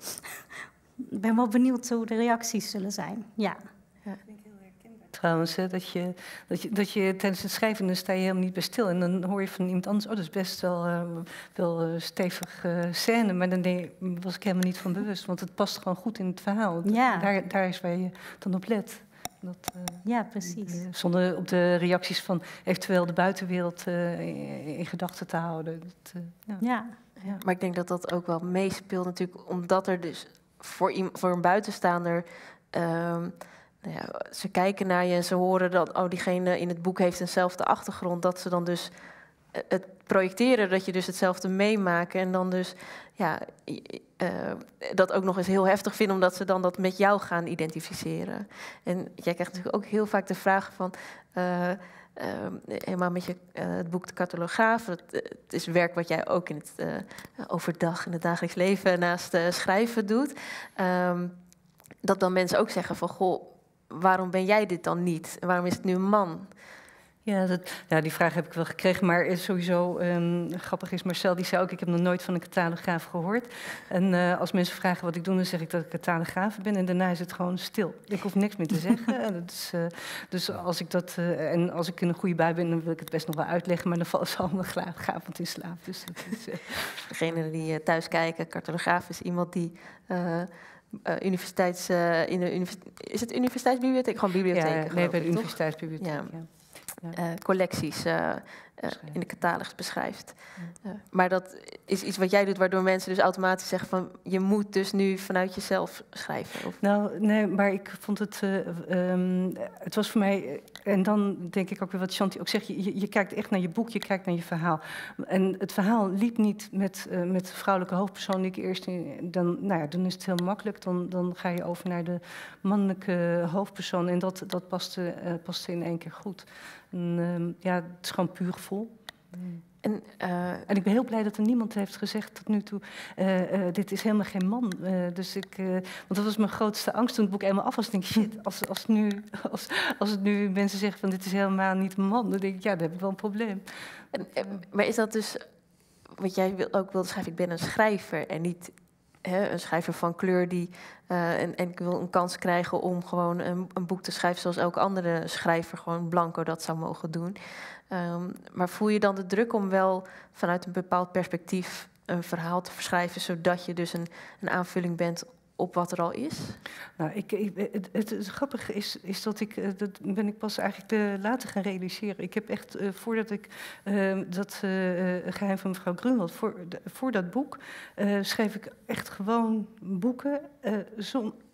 ik ben wel benieuwd hoe de reacties zullen zijn. Ja. Trouwens, hè, dat je tijdens het schrijven, dan sta je helemaal niet bij stil. En dan hoor je van iemand anders, dat is best wel stevig scène. Maar dan was ik helemaal niet van bewust, want het past gewoon goed in het verhaal. Ja. Daar is waar je dan op let. Ja, precies. Zonder op de reacties van eventueel de buitenwereld in gedachten te houden. Ja. Maar ik denk dat dat ook wel meespeelt natuurlijk, omdat er dus voor een buitenstaander... ze kijken naar je en ze horen dat diegene in het boek heeft eenzelfde achtergrond. Dat ze dan dus het projecteren, dat je dus hetzelfde meemaakt. En dan dus dat ook nog eens heel heftig vinden, omdat ze dan dat met jou gaan identificeren. En jij krijgt natuurlijk ook heel vaak de vraag van... helemaal met het boek De Cartograaf. Het is werk wat jij ook in het overdag, in het dagelijks leven naast schrijven doet. Dat dan mensen ook zeggen van... goh, waarom ben jij dit dan niet? En waarom is het nu een man? Ja, die vraag heb ik wel gekregen. Maar sowieso, grappig is, Marcel die zei ook... ik heb nog nooit van een catalograaf gehoord. En als mensen vragen wat ik doe, dan zeg ik dat ik catalograaf ben. En daarna is het gewoon stil. Ik hoef niks meer te zeggen. Dus als ik dat... en als ik in een goede bui ben, dan wil ik het best nog wel uitleggen. Maar dan vallen ze allemaal gavend in slaap. Dus dat is... Degenen die thuis kijken, cartograaf is iemand die... is het universiteitsbibliotheek? Gewoon bibliotheek? Ja, nee, bij de universiteitsbibliotheek, collecties in de catalogus beschrijft. Maar dat is iets wat jij doet, waardoor mensen dus automatisch zeggen van... je moet dus nu vanuit jezelf schrijven. Of... Nou, nee, maar ik vond het... het was voor mij... En dan denk ik ook weer wat Shanti ook zegt. Je kijkt echt naar je boek, je kijkt naar je verhaal. En het verhaal liep niet met vrouwelijke hoofdpersoon die ik eerst... Dan is het heel makkelijk. Dan ga je over naar de mannelijke hoofdpersoon. En dat paste in één keer goed. En, het is gewoon puur gevoel. En ik ben heel blij dat er niemand heeft gezegd tot nu toe... dit is helemaal geen man. Want dat was mijn grootste angst toen het boek eenmaal af was. Denk ik, shit, als het nu mensen zeggen van dit is helemaal niet een man... dan denk ik, dan heb ik wel een probleem. Maar is dat dus... wat jij ook wilde schrijven, ik ben een schrijver en niet... een schrijver van kleur die... en ik wil een kans krijgen om gewoon een boek te schrijven... zoals elke andere schrijver, gewoon blanco, dat zou mogen doen. Maar voel je dan de druk om wel vanuit een bepaald perspectief... een verhaal te verschrijven, zodat je dus een aanvulling bent op wat er al is? Nou, het grappige is dat dat ben ik pas eigenlijk later gaan realiseren. Ik heb echt, voordat ik dat Geheim van mevrouw voor dat boek... schreef ik echt gewoon boeken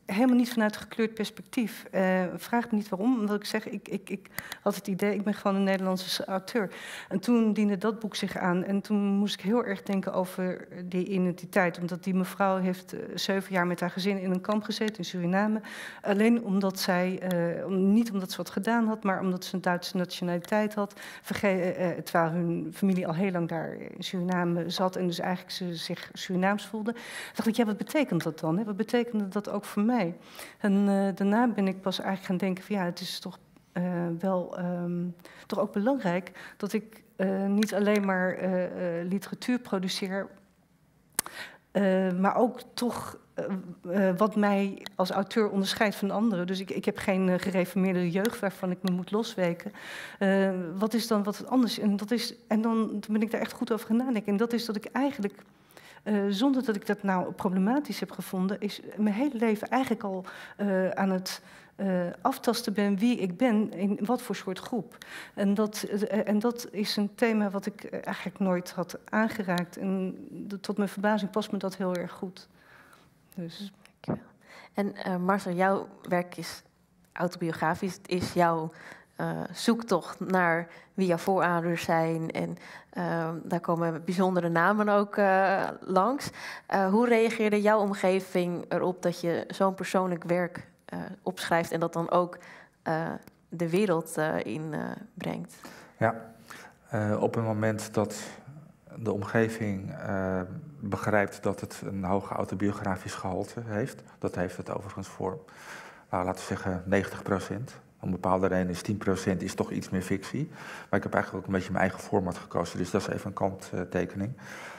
helemaal niet vanuit een gekleurd perspectief. Vraag me niet waarom, omdat ik zeg, ik had het idee, ik ben gewoon een Nederlandse auteur. En toen diende dat boek zich aan en toen moest ik heel erg denken over die identiteit. Omdat die mevrouw heeft 7 jaar met haar gezin in een kamp gezeten in Suriname. Alleen omdat zij, niet omdat ze wat gedaan had, maar omdat ze een Duitse nationaliteit had. Terwijl hun familie al heel lang daar in Suriname zat en dus eigenlijk ze zich Surinaams voelde. Dacht ik, ja, wat betekent dat dan? Hè? Wat betekende dat ook voor mij? En daarna ben ik pas eigenlijk gaan denken van ja, het is toch toch ook belangrijk dat ik niet alleen maar literatuur produceer, maar ook toch wat mij als auteur onderscheidt van anderen. Dus ik heb geen gereformeerde jeugd waarvan ik me moet losweken. Wat is dan wat anders? En dan ben ik daar echt goed over gaan nadenken. En dat is dat ik eigenlijk, zonder dat ik dat nou problematisch heb gevonden, is mijn hele leven eigenlijk al aan het aftasten ben wie ik ben, in wat voor soort groep. En dat is een thema wat ik eigenlijk nooit had aangeraakt. En tot mijn verbazing past me dat heel erg goed. Dus. Dankjewel. En Marcel, jouw werk is autobiografisch. Het is jouw zoektocht naar wie jouw voorouders zijn. En daar komen bijzondere namen ook langs. Hoe reageerde jouw omgeving erop dat je zo'n persoonlijk werk opschrijft en dat dan ook de wereld in brengt? Ja, op het moment dat de omgeving begrijpt dat het een hoog autobiografisch gehalte heeft, dat heeft het overigens voor, laten we zeggen, 90%. Om bepaalde reden is 10% is toch iets meer fictie. Maar ik heb eigenlijk ook een beetje mijn eigen format gekozen, dus dat is even een kanttekening.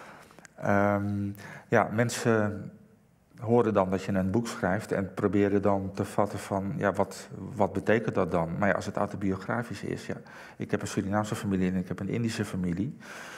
Ja, mensen horen dan dat je een boek schrijft en proberen dan te vatten van, ja, wat betekent dat dan? Maar ja, als het autobiografisch is, ja, ik heb een Surinaamse familie en ik heb een Indische familie.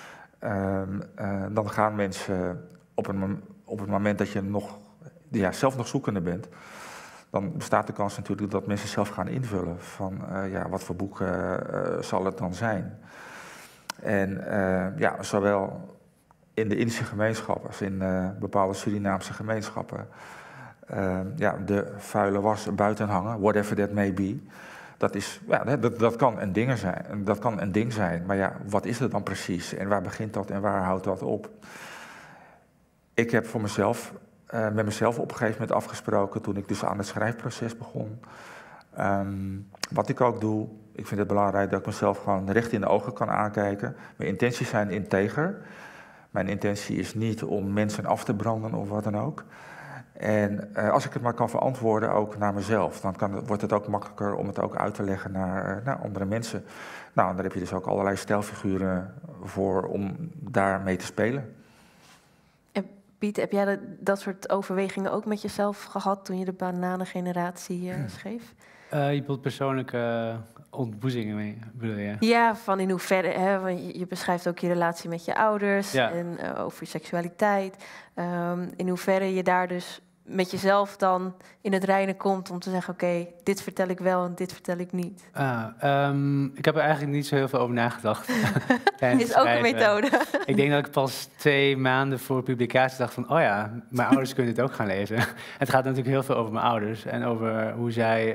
Dan gaan mensen op het moment dat je zelf nog zoekende bent, dan bestaat de kans natuurlijk dat mensen zelf gaan invullen van wat voor boek zal het dan zijn. En zowel in de Indische gemeenschap als in bepaalde Surinaamse gemeenschappen de vuile was buiten hangen, whatever that may be. Dat kan een ding zijn. Maar ja, wat is het dan precies? En waar begint dat en waar houdt dat op? Ik heb voor mezelf, met mezelf op een gegeven moment afgesproken, toen ik dus aan het schrijfproces begon. Wat ik ook doe, ik vind het belangrijk dat ik mezelf gewoon recht in de ogen kan aankijken. Mijn intenties zijn integer. Mijn intentie is niet om mensen af te branden of wat dan ook. En als ik het maar kan verantwoorden ook naar mezelf, dan wordt het ook makkelijker om het ook uit te leggen naar andere mensen. Nou, daar heb je dus ook allerlei stijlfiguren voor om daarmee te spelen. En Piet, heb jij dat soort overwegingen ook met jezelf gehad toen je de bananengeneratie schreef? Je bedoelt persoonlijke ontboezingen mee, bedoel je? Ja, van in hoeverre, hè, want je beschrijft ook je relatie met je ouders en over je seksualiteit. In hoeverre je daar dus met jezelf dan in het reinen komt om te zeggen, oké, dit vertel ik wel en dit vertel ik niet. Ik heb er eigenlijk niet zo heel veel over nagedacht. Is ook een methode. Ik denk dat ik pas 2 maanden voor publicatie dacht van, oh ja, mijn ouders kunnen dit ook gaan lezen. Het gaat natuurlijk heel veel over mijn ouders en over hoe zij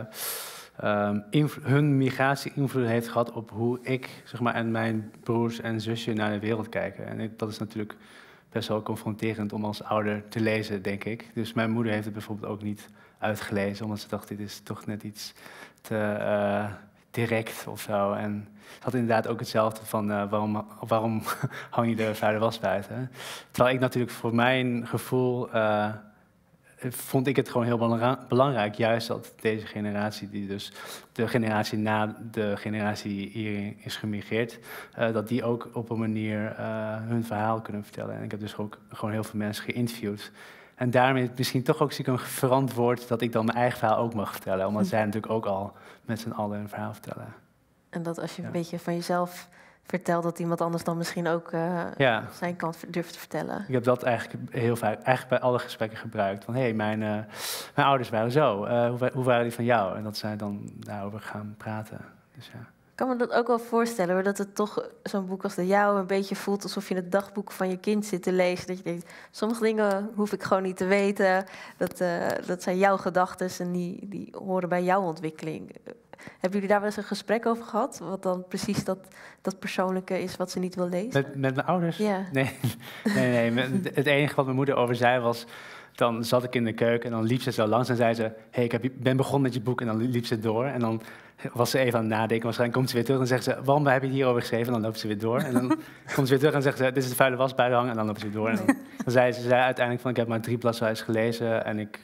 hun migratie invloed heeft gehad op hoe ik, zeg maar, en mijn broers en zusje naar de wereld kijken. En dat is natuurlijk best wel confronterend om als ouder te lezen, denk ik. Dus mijn moeder heeft het bijvoorbeeld ook niet uitgelezen, omdat ze dacht, dit is toch net iets te direct of zo. En ze had inderdaad ook hetzelfde van, waarom hang je de vuile was buiten? Terwijl ik natuurlijk voor mijn gevoel vond ik het gewoon heel belangrijk, juist dat deze generatie, die dus de generatie na de generatie hier is gemigreerd, dat die ook op een manier hun verhaal kunnen vertellen. En ik heb dus ook gewoon heel veel mensen geïnterviewd. En daarmee is het misschien toch ook stiekem verantwoord dat ik dan mijn eigen verhaal ook mag vertellen. Omdat zij natuurlijk ook al met z'n allen een verhaal vertellen. En dat als je een beetje van jezelf vertelt, dat iemand anders dan misschien ook zijn kant durft te vertellen. Ik heb dat eigenlijk heel vaak, eigenlijk bij alle gesprekken gebruikt. Van, hé, mijn ouders waren zo. Hoe waren die van jou? En dat zij dan daarover gaan praten. Dus ja. Ik kan me dat ook wel voorstellen, hoor, dat het toch zo'n boek als de jouwe een beetje voelt alsof je het dagboek van je kind zit te lezen. Dat je denkt, sommige dingen hoef ik gewoon niet te weten. Dat zijn jouw gedachten en die horen bij jouw ontwikkeling. Hebben jullie daar wel eens een gesprek over gehad? Wat dan precies dat persoonlijke is wat ze niet wil lezen? Met mijn ouders? Ja. Nee. Het enige wat mijn moeder over zei was... Dan zat ik in de keuken en dan liep ze zo langs en zei ze... Hey, ben begonnen met je boek en dan liep ze door. En dan was ze even aan het nadenken. Waarschijnlijk komt ze weer terug en zegt ze... Waarom heb je het hierover geschreven? En dan loopt ze weer door. En dan komt ze weer terug en zegt ze... Dit is de vuile was buiten hangen. En dan loopt ze weer door. En dan zei ze uiteindelijk van... Ik heb maar 3 bladzijden gelezen en ik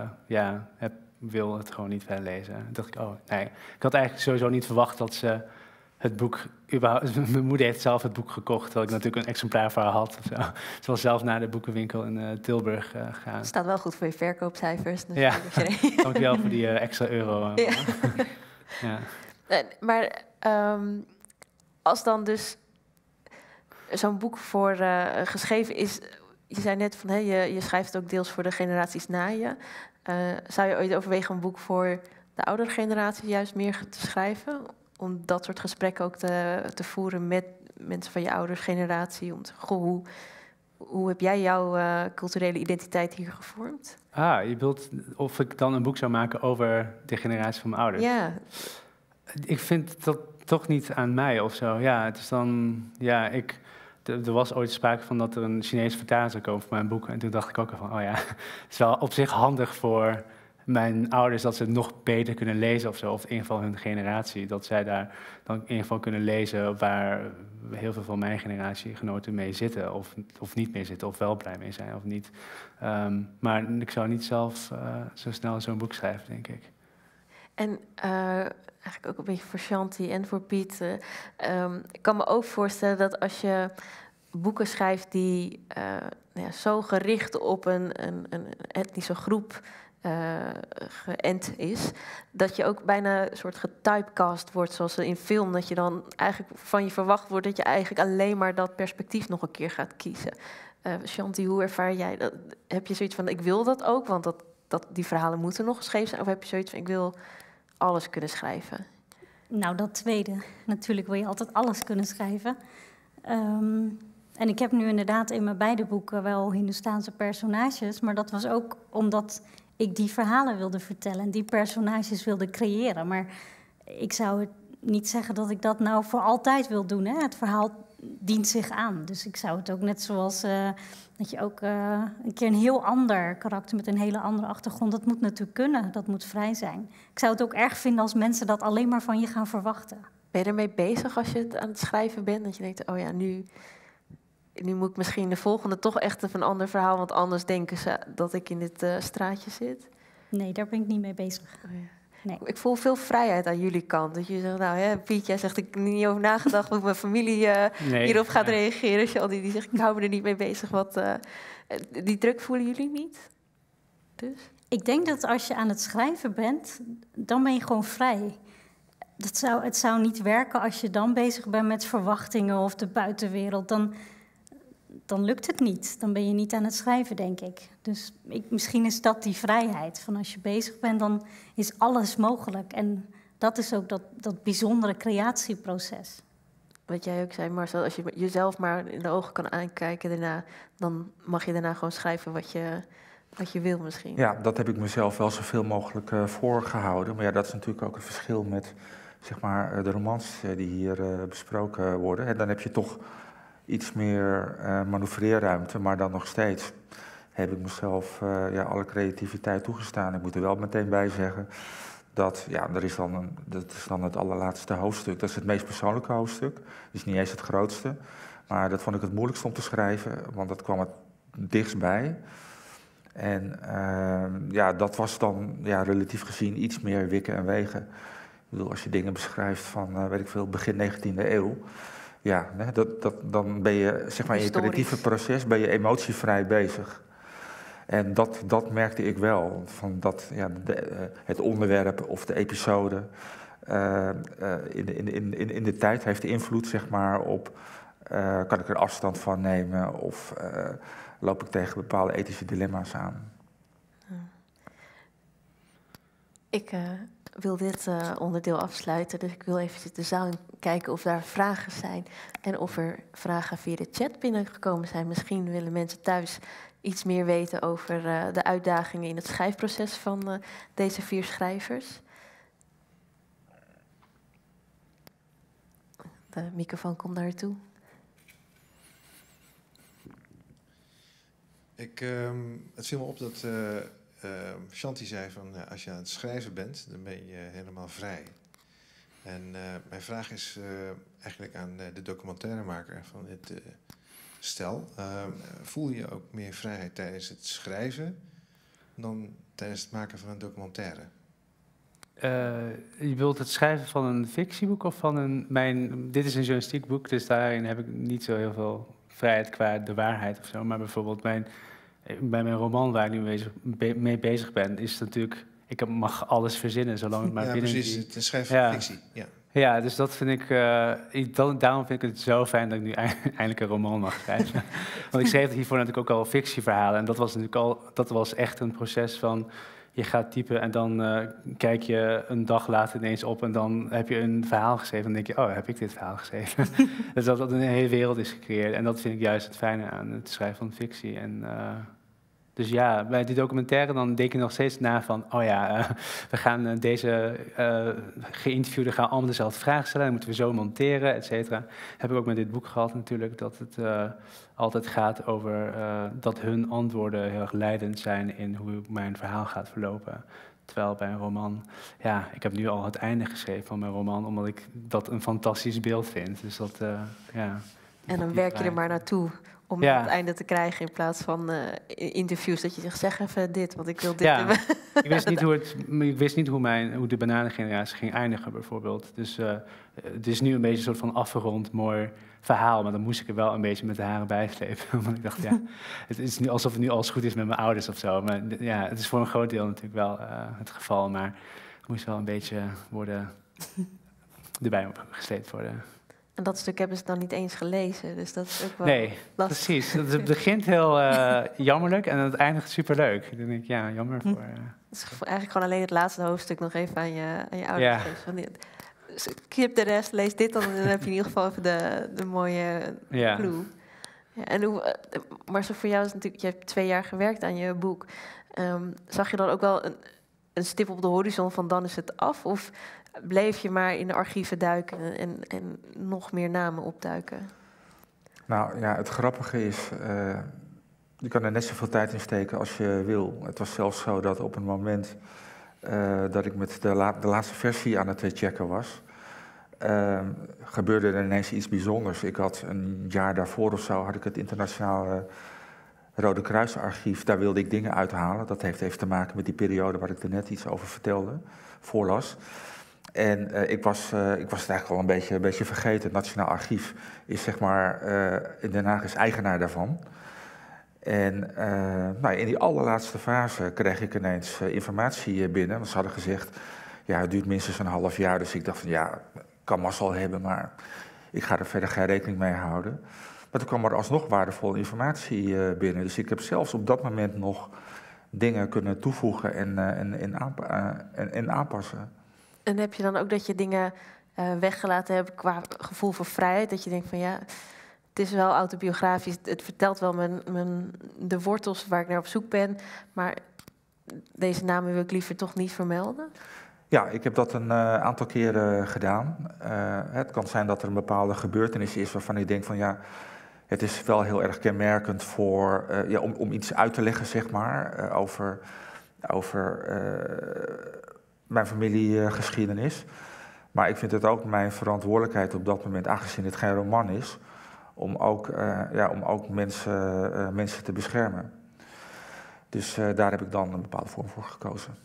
wil het gewoon niet verder lezen. Toen dacht ik, oh nee. Ik had eigenlijk sowieso niet verwacht dat ze... Het boek, mijn moeder heeft zelf het boek gekocht, terwijl ik natuurlijk een exemplaar voor haar had. Of zo. Ze was zelf naar de boekenwinkel in Tilburg gegaan. Het staat wel goed voor je verkoopcijfers. Dus ja, dankjewel voor die extra euro. Ja. Ja. Maar als dan dus zo'n boek voor geschreven is... Je zei net van, je schrijft het ook deels voor de generaties na je. Zou je ooit overwegen een boek voor de oudere generatie juist meer te schrijven... om dat soort gesprekken ook te voeren met mensen van je ouders generatie. Om te zeggen, hoe heb jij jouw culturele identiteit hier gevormd? Je bedoelt of ik dan een boek zou maken over de generatie van mijn ouders? Ja. Ik vind dat toch niet aan mij of zo. Ja, het is dan... Ja, er was ooit sprake van dat er een Chinese vertaler zou komen voor mijn boek. En toen dacht ik ook al van, het is wel op zich handig voor... mijn ouders, dat ze het nog beter kunnen lezen of zo. Of in ieder geval hun generatie. Dat zij daar dan in ieder geval kunnen lezen... waar heel veel van mijn generatiegenoten mee zitten. Of niet mee zitten. Of wel blij mee zijn of niet. Maar ik zou niet zelf zo snel zo'n boek schrijven, denk ik. En eigenlijk ook een beetje voor Shanti en voor Piet. Ik kan me ook voorstellen dat als je boeken schrijft... die zo gericht op een etnische groep... geënt is, dat je ook bijna een soort getypecast wordt, zoals in film, dat je dan eigenlijk van je verwacht wordt dat je eigenlijk alleen maar dat perspectief nog een keer gaat kiezen. Shanti, hoe ervaar jij dat? Heb je zoiets van, ik wil dat ook, want die verhalen moeten nog geschreven zijn, of heb je zoiets van, ik wil alles kunnen schrijven? Nou, dat tweede. Natuurlijk wil je altijd alles kunnen schrijven. En ik heb nu inderdaad in mijn beide boeken wel Hindoestaanse personages, maar dat was ook omdat ik die verhalen wilde vertellen en die personages wilde creëren. Maar ik zou het niet zeggen dat ik dat nou voor altijd wil doen. Hè? Het verhaal dient zich aan. Dus ik zou het ook net zoals dat je ook een keer een heel ander karakter met een hele andere achtergrond... dat moet natuurlijk kunnen, dat moet vrij zijn. Ik zou het ook erg vinden als mensen dat alleen maar van je gaan verwachten. Ben je ermee bezig als je het aan het schrijven bent? Dat je denkt, nu moet ik misschien de volgende toch echt even een ander verhaal... want anders denken ze dat ik in dit straatje zit. Nee, daar ben ik niet mee bezig. Oh ja. Nee. Ik voel veel vrijheid aan jullie kant. Dat je zegt, Piet, jij zegt, ik heb er niet over nagedacht... hoe mijn familie hierop gaat reageren. Shanti die zegt, ik hou me er niet mee bezig. Die druk voelen jullie niet? Dus? Ik denk dat als je aan het schrijven bent, dan ben je gewoon vrij. Het zou niet werken als je dan bezig bent met verwachtingen of de buitenwereld. Dan lukt het niet. Dan ben je niet aan het schrijven, denk ik. Dus misschien is dat die vrijheid. Van als je bezig bent, dan is alles mogelijk. En dat is ook dat bijzondere creatieproces. Wat jij ook zei, Marcel, als je jezelf maar in de ogen kan aankijken daarna... dan mag je daarna gewoon schrijven wat je wil misschien. Ja, dat heb ik mezelf wel zoveel mogelijk voorgehouden. Maar ja, dat is natuurlijk ook het verschil met zeg maar, de romans die hier besproken worden. En dan heb je toch... iets meer manoeuvreerruimte, maar dan nog steeds heb ik mezelf alle creativiteit toegestaan. Ik moet er wel meteen bij zeggen dat dat is dan het allerlaatste hoofdstuk. Dat is het meest persoonlijke hoofdstuk. Dat is niet eens het grootste. Maar dat vond ik het moeilijkst om te schrijven, want dat kwam het dichtst bij. En dat was dan relatief gezien iets meer wikken en wegen. Ik bedoel, als je dingen beschrijft van, begin 19e eeuw... Ja, dan ben je zeg maar, in je creatieve proces ben je emotievrij bezig. En dat merkte ik wel. Van dat, het onderwerp of de episode in de tijd heeft invloed zeg maar, op... kan ik er afstand van nemen of loop ik tegen bepaalde ethische dilemma's aan. Ik wil dit onderdeel afsluiten. Dus ik wil even de zaal kijken of daar vragen zijn. En of er vragen via de chat binnengekomen zijn. Misschien willen mensen thuis iets meer weten over de uitdagingen in het schrijfproces van deze 4 schrijvers. De microfoon komt naar u toe. Het viel me op dat Shanti zei van als je aan het schrijven bent, dan ben je helemaal vrij. En mijn vraag is eigenlijk aan de documentairemaker van dit stel. Voel je ook meer vrijheid tijdens het schrijven dan tijdens het maken van een documentaire? Je wilt het schrijven van een fictieboek of van dit is een journalistiek boek, dus daarin heb ik niet zo heel veel vrijheid qua de waarheid of zo. Maar bijvoorbeeld bij mijn roman waar ik nu mee bezig ben, is het natuurlijk, ik mag alles verzinnen zolang het maar binnen... Ja, precies, het schrijven van fictie. Ja. Ja, dus dat vind ik, daarom vind ik het zo fijn dat ik nu eindelijk een roman mag schrijven. Want ik schreef hiervoor natuurlijk ook al fictieverhalen en dat was echt een proces van, je gaat typen en dan kijk je een dag later ineens op en dan heb je een verhaal geschreven. En dan denk je, oh, heb ik dit verhaal geschreven? Dus dat een hele wereld is gecreëerd. En dat vind ik juist het fijne aan het schrijven van fictie. En, dus ja, bij die documentaire dan denk je nog steeds na van, oh ja, we gaan deze geïnterviewden gaan allemaal dezelfde vragen stellen. Dan moeten we zo monteren, et cetera. Heb ik ook met dit boek gehad natuurlijk, dat het altijd gaat over dat hun antwoorden heel erg leidend zijn in hoe mijn verhaal gaat verlopen. Terwijl bij een roman, ja, ik heb nu al het einde geschreven van mijn roman, omdat ik dat een fantastisch beeld vind. Dus dat, ja. En dan werk je er maar naartoe om het einde te krijgen in plaats van interviews dat je zegt, zeg even dit, want ik wil dit hebben. Ik wist niet hoe de bananengeneratie ging eindigen bijvoorbeeld. Dus het is nu een beetje een soort van afgerond mooi verhaal, maar dan moest ik er wel een beetje met de haren bij slepen. Want ik dacht, ja, het is nu alsof het nu alles goed is met mijn ouders of zo. Maar ja, het is voor een groot deel natuurlijk wel het geval, maar het moest wel een beetje erbij gesleept worden. En dat stuk hebben ze dan niet eens gelezen, dus dat is ook wel lastig. Precies. Het begint heel jammerlijk en het eindigt superleuk. Dan denk ik, ja, jammer voor... Het is eigenlijk gewoon alleen het laatste hoofdstuk nog even aan je ouders geven. Skip de rest, lees dit dan en dan heb je in ieder geval even de mooie clue. Ja, en maar zo voor jou is natuurlijk, je hebt 2 jaar gewerkt aan je boek. Zag je dan ook wel een stip op de horizon van dan is het af? Of bleef je maar in de archieven duiken en nog meer namen opduiken? Nou ja, het grappige is, je kan er net zoveel tijd in steken als je wil. Het was zelfs zo dat op een moment dat ik met de laatste versie aan het checken was, gebeurde er ineens iets bijzonders. Ik had een jaar daarvoor of zo, had ik het internationale Rode Kruisarchief, daar wilde ik dingen uithalen. Dat heeft even te maken met die periode waar ik er net iets over voorlas. En ik was het eigenlijk al een beetje vergeten. Het Nationaal Archief is zeg maar, in Den Haag is eigenaar daarvan. En in die allerlaatste fase kreeg ik ineens informatie binnen. Want ze hadden gezegd, ja, het duurt minstens een half jaar. Dus ik dacht van, ja, kan mazzel hebben, maar ik ga er verder geen rekening mee houden. Maar toen kwam er alsnog waardevolle informatie binnen. Dus ik heb zelfs op dat moment nog dingen kunnen toevoegen en aanpassen. En heb je dan ook dat je dingen weggelaten hebt qua gevoel voor vrijheid? Dat je denkt van ja, het is wel autobiografisch. Het vertelt wel de wortels waar ik naar op zoek ben. Maar deze namen wil ik liever toch niet vermelden? Ja, ik heb dat een aantal keren gedaan. Het kan zijn dat er een bepaalde gebeurtenis is waarvan ik denk van ja, het is wel heel erg kenmerkend voor, om iets uit te leggen, zeg maar, over mijn familiegeschiedenis. Maar ik vind het ook mijn verantwoordelijkheid op dat moment, aangezien het geen roman is, om ook mensen te beschermen. Dus daar heb ik dan een bepaalde vorm voor gekozen.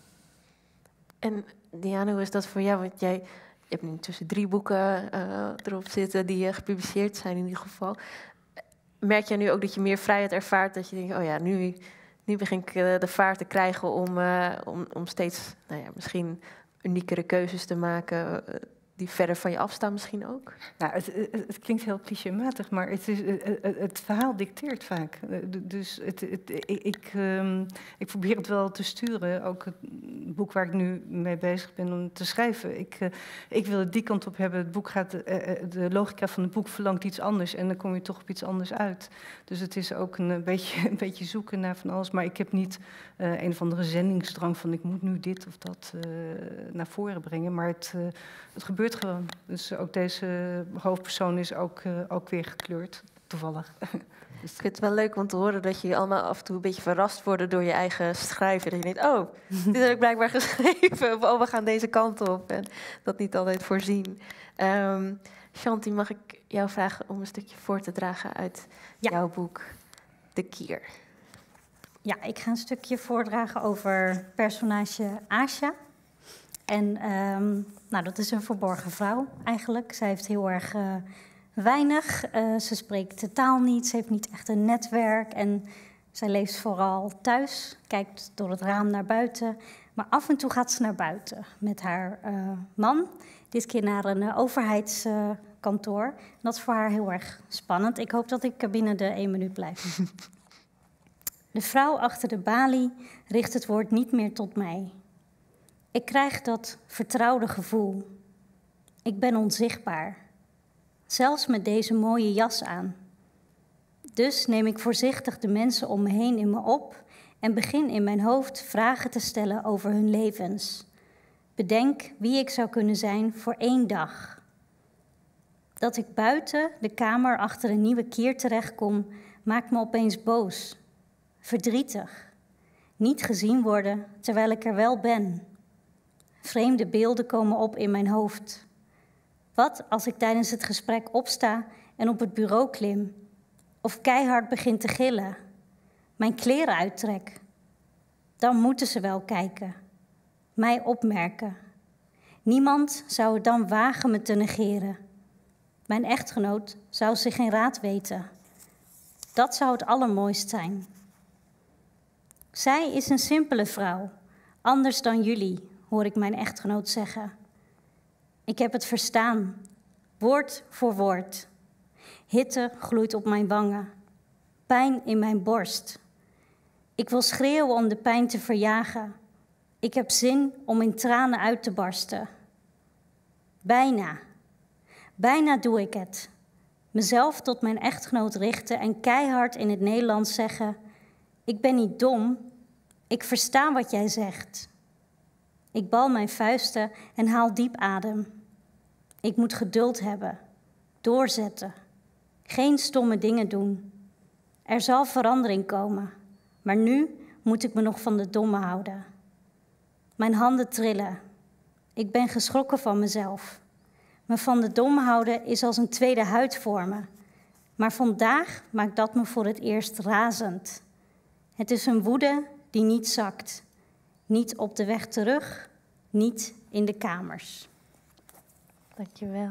En Diana, hoe is dat voor jou? Want je hebt nu tussen 3 boeken erop zitten die gepubliceerd zijn in ieder geval. Merk jij nu ook dat je meer vrijheid ervaart? Dat je denkt, oh ja, nu begin ik de vaart te krijgen om steeds misschien uniekere keuzes te maken die verder van je afstaan misschien ook? Nou, het klinkt heel clichématig, maar het verhaal dicteert vaak. Dus ik probeer het wel te sturen. Ook het boek waar ik nu mee bezig ben om te schrijven. Ik wil het die kant op hebben. Het boek gaat, de logica van het boek verlangt iets anders en dan kom je toch op iets anders uit. Dus het is ook een beetje zoeken naar van alles. Maar ik heb niet een of andere zendingsdrang van ik moet nu dit of dat naar voren brengen. Maar het gebeurt gewoon. Dus ook deze hoofdpersoon is ook weer gekleurd, toevallig. Dus ik vind het wel leuk om te horen dat je allemaal af en toe een beetje verrast wordt door je eigen schrijven. Dat je denkt, oh, dit heb ik blijkbaar geschreven. Of oh, we gaan deze kant op. En dat niet altijd voorzien. Shanti, mag ik jou vragen om een stukje voor te dragen uit jouw boek De Kier? Ja, ik ga een stukje voordragen over personage Asha. En nou, dat is een verborgen vrouw eigenlijk. Zij heeft heel erg weinig. Ze spreekt de taal niet. Ze heeft niet echt een netwerk. En zij leeft vooral thuis. Kijkt door het raam naar buiten. Maar af en toe gaat ze naar buiten met haar man. Dit keer naar een overheidskantoor. En dat is voor haar heel erg spannend. Ik hoop dat ik binnen de 1 minuut blijf. De vrouw achter de balie richt het woord niet meer tot mij. Ik krijg dat vertrouwde gevoel. Ik ben onzichtbaar. Zelfs met deze mooie jas aan. Dus neem ik voorzichtig de mensen om me heen in me op en begin in mijn hoofd vragen te stellen over hun levens. Bedenk wie ik zou kunnen zijn voor 1 dag. Dat ik buiten de kamer achter een nieuwe kier terechtkom, maakt me opeens boos. Verdrietig. Niet gezien worden terwijl ik er wel ben. Vreemde beelden komen op in mijn hoofd. Wat als ik tijdens het gesprek opsta en op het bureau klim? Of keihard begin te gillen? Mijn kleren uittrek? Dan moeten ze wel kijken. Mij opmerken. Niemand zou het dan wagen me te negeren. Mijn echtgenoot zou zich geen raad weten. Dat zou het allermooist zijn. Zij is een simpele vrouw, anders dan jullie, hoor ik mijn echtgenoot zeggen. Ik heb het verstaan, woord voor woord. Hitte gloeit op mijn wangen, pijn in mijn borst. Ik wil schreeuwen om de pijn te verjagen. Ik heb zin om in tranen uit te barsten. Bijna doe ik het. Mezelf tot mijn echtgenoot richten en keihard in het Nederlands zeggen: ik ben niet dom, ik versta wat jij zegt. Ik bal mijn vuisten en haal diep adem. Ik moet geduld hebben, doorzetten, geen stomme dingen doen. Er zal verandering komen, maar nu moet ik me nog van de domme houden. Mijn handen trillen. Ik ben geschrokken van mezelf. Me van de dom houden is als een tweede huid vormen. Maar vandaag maakt dat me voor het eerst razend. Het is een woede die niet zakt. Niet op de weg terug, niet in de kamers. Dankjewel.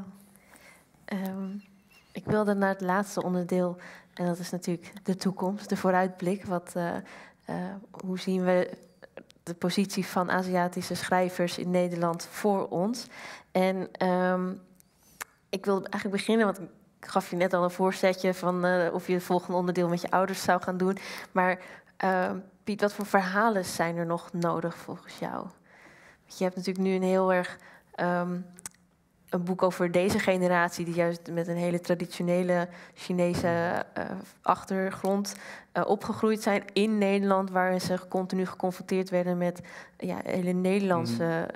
Ik wilde naar het laatste onderdeel. En dat is natuurlijk de toekomst, de vooruitblik. Hoe zien we de positie van Aziatische schrijvers in Nederland voor ons? En ik wilde eigenlijk beginnen, want ik gaf je net al een voorzetje van of je het volgende onderdeel met je ouders zou gaan doen. Maar Piet, wat voor verhalen zijn er nog nodig volgens jou? Want je hebt natuurlijk nu een heel erg een boek over deze generatie, die juist met een hele traditionele Chinese achtergrond opgegroeid zijn in Nederland, waar ze continu geconfronteerd werden met hele Nederlandse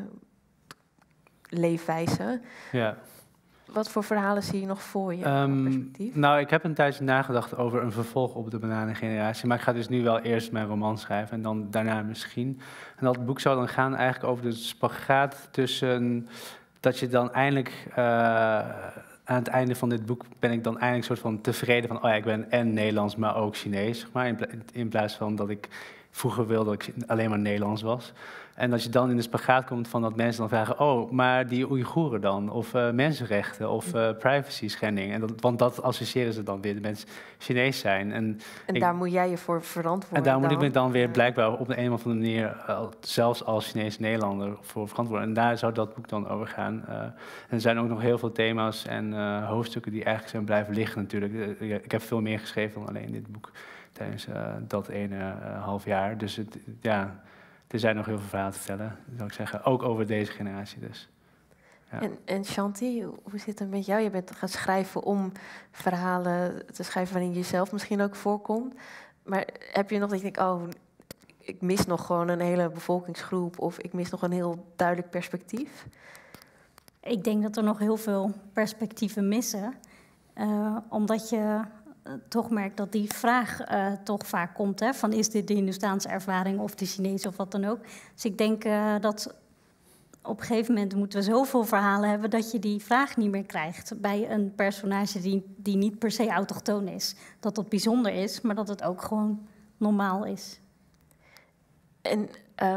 leefwijze. Ja. Wat voor verhalen zie je nog voor je perspectief? Nou, ik heb een tijdje nagedacht over een vervolg op de bananengeneratie. Maar ik ga dus nu wel eerst mijn roman schrijven en dan daarna misschien. En dat boek zou dan gaan eigenlijk over de spagaat tussen dat je dan eindelijk aan het einde van dit boek ben ik dan eindelijk soort van tevreden van, oh ja, ik ben en Nederlands, maar ook Chinees, zeg maar. In plaats van dat ik vroeger wilde ik alleen maar Nederlands was. En als je dan in de spagaat komt van dat mensen dan vragen... oh, maar die Oeigoeren dan? Of mensenrechten? Of privacy schending? En want dat associëren ze dan weer, de mensen Chinees zijn. En daar moet jij je voor verantwoorden. En daar moet ik me dan weer blijkbaar op een of andere manier... zelfs als Chinese Nederlander voor verantwoorden. En daar zou dat boek dan over gaan. En er zijn ook nog heel veel thema's en hoofdstukken... die eigenlijk zijn blijven liggen natuurlijk. Ik heb veel meer geschreven dan alleen dit boek... tijdens dat ene half jaar. Dus er zijn nog heel veel verhalen te vertellen, zou ik zeggen. Ook over deze generatie dus. Ja. En Shanti, hoe zit het met jou? Je bent gaan schrijven om verhalen te schrijven waarin je zelf misschien ook voorkomt. Maar heb je nog dat je denkt, oh, ik mis nog gewoon een hele bevolkingsgroep... of ik mis nog een heel duidelijk perspectief? Ik denk dat er nog heel veel perspectieven missen. Omdat je... toch merkt dat die vraag toch vaak komt, hè, van is dit de Hindoestaanse ervaring of de Chinese of wat dan ook. Dus ik denk dat op een gegeven moment moeten we zoveel verhalen hebben dat je die vraag niet meer krijgt bij een personage die niet per se autochtoon is. Dat dat bijzonder is, maar dat het ook gewoon normaal is. En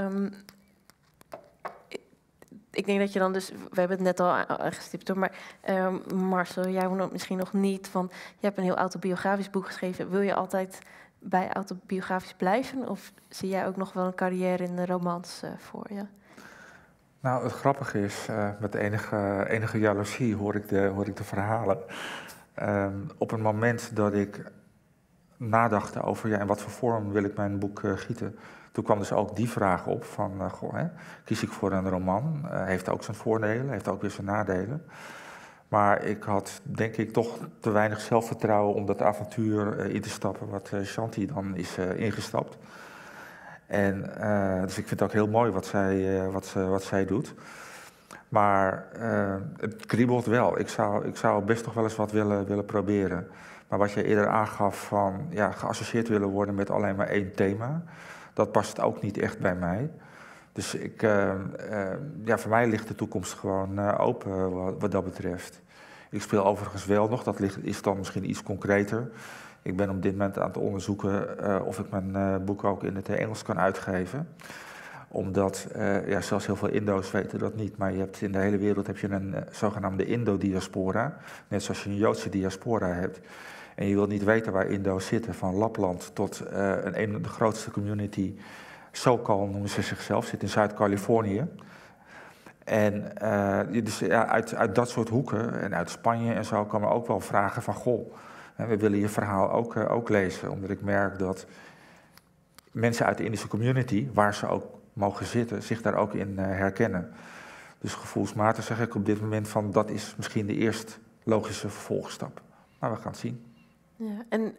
ik denk dat je dan dus... We hebben het net al gestipt, hoor, maar Marcel, jij misschien nog niet. Van, je hebt een heel autobiografisch boek geschreven. Wil je altijd bij autobiografisch blijven? Of zie jij ook nog wel een carrière in de romans voor je? Nou, het grappige is, met enige jaloezie hoor ik de verhalen. Op het moment dat ik nadacht over in wat voor vorm wil ik mijn boek gieten... Toen kwam dus ook die vraag op van, kies ik voor een roman? Heeft ook zijn voordelen, heeft ook weer zijn nadelen. Maar ik had, denk ik, toch te weinig zelfvertrouwen om dat avontuur in te stappen... wat Shanti dan is ingestapt. En, dus ik vind het ook heel mooi wat zij doet. Maar het kriebelt wel. Ik zou best toch wel eens wat willen proberen. Maar wat je eerder aangaf van geassocieerd willen worden met alleen maar één thema... Dat past ook niet echt bij mij. Dus voor mij ligt de toekomst gewoon open wat dat betreft. Ik speel overigens wel nog, dat is dan misschien iets concreter. Ik ben op dit moment aan het onderzoeken of ik mijn boek ook in het Engels kan uitgeven. Omdat, zelfs heel veel Indo's weten dat niet. Maar in de hele wereld heb je een zogenaamde Indo-diaspora. Net zoals je een Joodse diaspora hebt. En je wilt niet weten waar Indo's zitten, van Lapland tot de grootste community, Sokal noemen ze zichzelf, zit in Zuid-Californië. En uit dat soort hoeken en uit Spanje en zo komen ook wel vragen van, goh, we willen je verhaal ook lezen. Omdat ik merk dat mensen uit de Indische community, waar ze ook mogen zitten, zich daar ook in herkennen. Dus gevoelsmatig zeg ik op dit moment van, dat is misschien de eerst logische vervolgstap. Maar we gaan het zien. Ja, en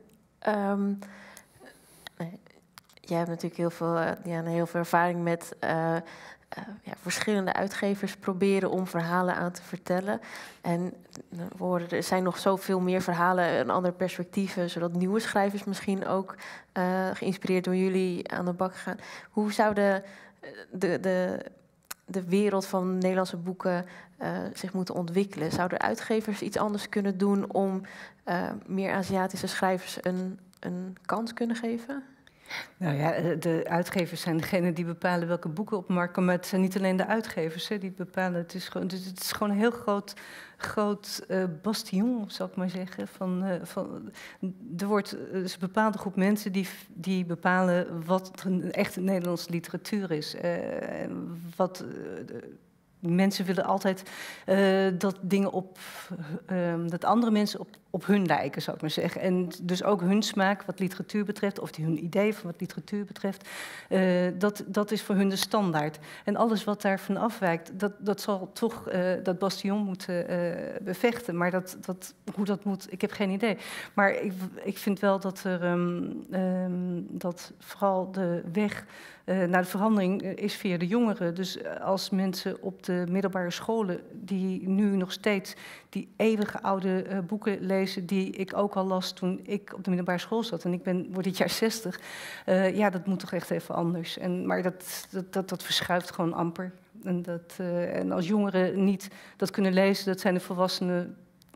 jij hebt natuurlijk heel veel ervaring met verschillende uitgevers proberen om verhalen aan te vertellen. En we horen, er zijn nog zoveel meer verhalen en andere perspectieven, zodat nieuwe schrijvers misschien ook geïnspireerd door jullie aan de bak gaan. Hoe zou de wereld van Nederlandse boeken zich moeten ontwikkelen? Zouden uitgevers iets anders kunnen doen om meer Aziatische schrijvers een kans kunnen geven? Nou ja, de uitgevers zijn degene die bepalen welke boeken op de markt komen. Maar het zijn niet alleen de uitgevers die bepalen. Het is gewoon een heel groot bastion, zal ik maar zeggen. Er wordt dus een bepaalde groep mensen die bepalen wat een echte Nederlandse literatuur is. Mensen willen altijd dat andere mensen op hun lijken, zou ik maar zeggen. En dus ook hun smaak wat literatuur betreft, of hun idee van wat literatuur betreft, dat is voor hun de standaard. En alles wat daarvan afwijkt, dat zal toch dat bastion moeten bevechten. Maar hoe dat moet, ik heb geen idee. Maar ik vind wel dat dat vooral de weg naar de verandering is via de jongeren. Dus als mensen op de middelbare scholen die nu nog steeds die eeuwige oude boeken lezen die ik ook al las toen ik op de middelbare school zat. En ik word dit jaar 60. Dat moet toch echt even anders. Maar dat verschuift gewoon amper. En als jongeren niet dat kunnen lezen, dat zijn de volwassenen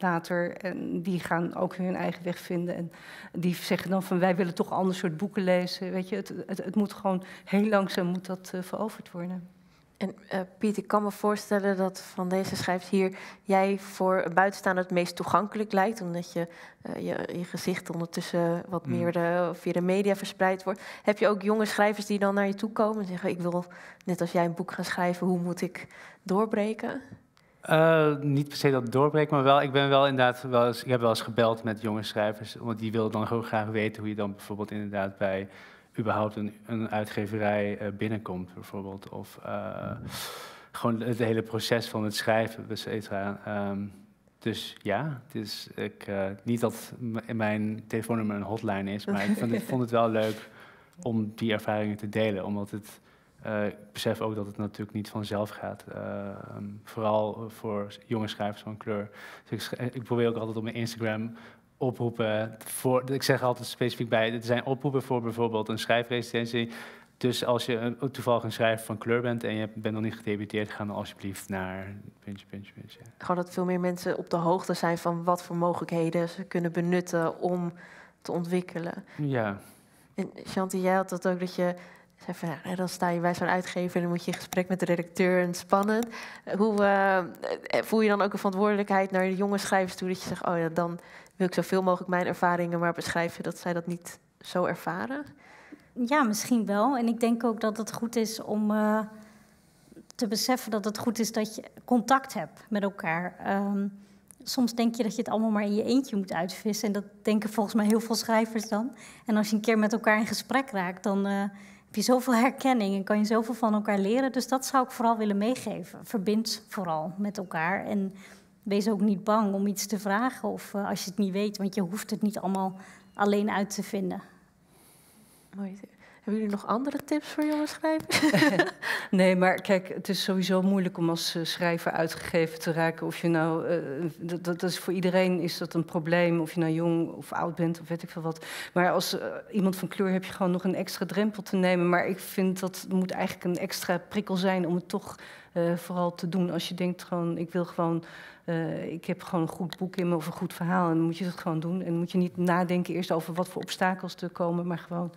later. En die gaan ook weer hun eigen weg vinden. En die zeggen dan van, wij willen toch een ander soort boeken lezen. Weet je, het moet gewoon heel langzaam moet dat veroverd worden. En Piet, ik kan me voorstellen dat van deze schrijvers hier jij voor een buitenstaander het meest toegankelijk lijkt, omdat je gezicht ondertussen wat meer via de media verspreid wordt. Heb je ook jonge schrijvers die dan naar je toe komen en zeggen, ik wil net als jij een boek gaan schrijven, hoe moet ik doorbreken? Niet per se dat doorbreken, maar wel, ik ben wel inderdaad ik heb wel eens gebeld met jonge schrijvers, want die willen dan ook graag weten hoe je dan bijvoorbeeld inderdaad bij überhaupt een uitgeverij binnenkomt, bijvoorbeeld. Of gewoon het hele proces van het schrijven, et cetera. Dus ja, niet dat mijn telefoonnummer een hotline is, maar ik vond het wel leuk om die ervaringen te delen. Omdat ik besef ook dat het natuurlijk niet vanzelf gaat. Vooral voor jonge schrijvers van kleur. Dus ik probeer ook altijd op mijn Instagram oproepen ik zeg altijd specifiek bij, er zijn oproepen voor bijvoorbeeld een schrijfresidentie. Dus als je toevallig een schrijver van kleur bent en je bent nog niet gedebuteerd, ga dan alsjeblieft naar puntje. Gewoon dat veel meer mensen op de hoogte zijn van wat voor mogelijkheden ze kunnen benutten om te ontwikkelen. Ja. En Chanty, jij had dat ook dat je zei van, ja, dan sta je bij zo'n uitgever en dan moet je in gesprek met de redacteur en spannend. Hoe voel je dan ook een verantwoordelijkheid naar de jonge schrijvers toe, dat je zegt, oh ja, dan wil ik zoveel mogelijk mijn ervaringen maar beschrijven dat zij dat niet zo ervaren? Ja, misschien wel. En ik denk ook dat het goed is om te beseffen dat het goed is dat je contact hebt met elkaar. Soms denk je dat je het allemaal maar in je eentje moet uitvissen. En dat denken volgens mij heel veel schrijvers dan. En als je een keer met elkaar in gesprek raakt, dan heb je zoveel herkenning en kan je zoveel van elkaar leren. Dus dat zou ik vooral willen meegeven. Verbind vooral met elkaar en wees ook niet bang om iets te vragen of als je het niet weet, want je hoeft het niet allemaal alleen uit te vinden. Mooi. Hebben jullie nog andere tips voor jonge schrijvers? Nee, maar kijk, het is sowieso moeilijk om als schrijver uitgegeven te raken. Of je nou, dat is voor iedereen is dat een probleem, of je nou jong of oud bent of weet ik veel wat. Maar als iemand van kleur heb je gewoon nog een extra drempel te nemen. Maar ik vind dat moet eigenlijk een extra prikkel zijn om het toch vooral te doen. Als je denkt gewoon, ik wil gewoon, ik heb gewoon een goed boek in me of een goed verhaal. En dan moet je dat gewoon doen. En moet je niet nadenken eerst over wat voor obstakels er komen, maar gewoon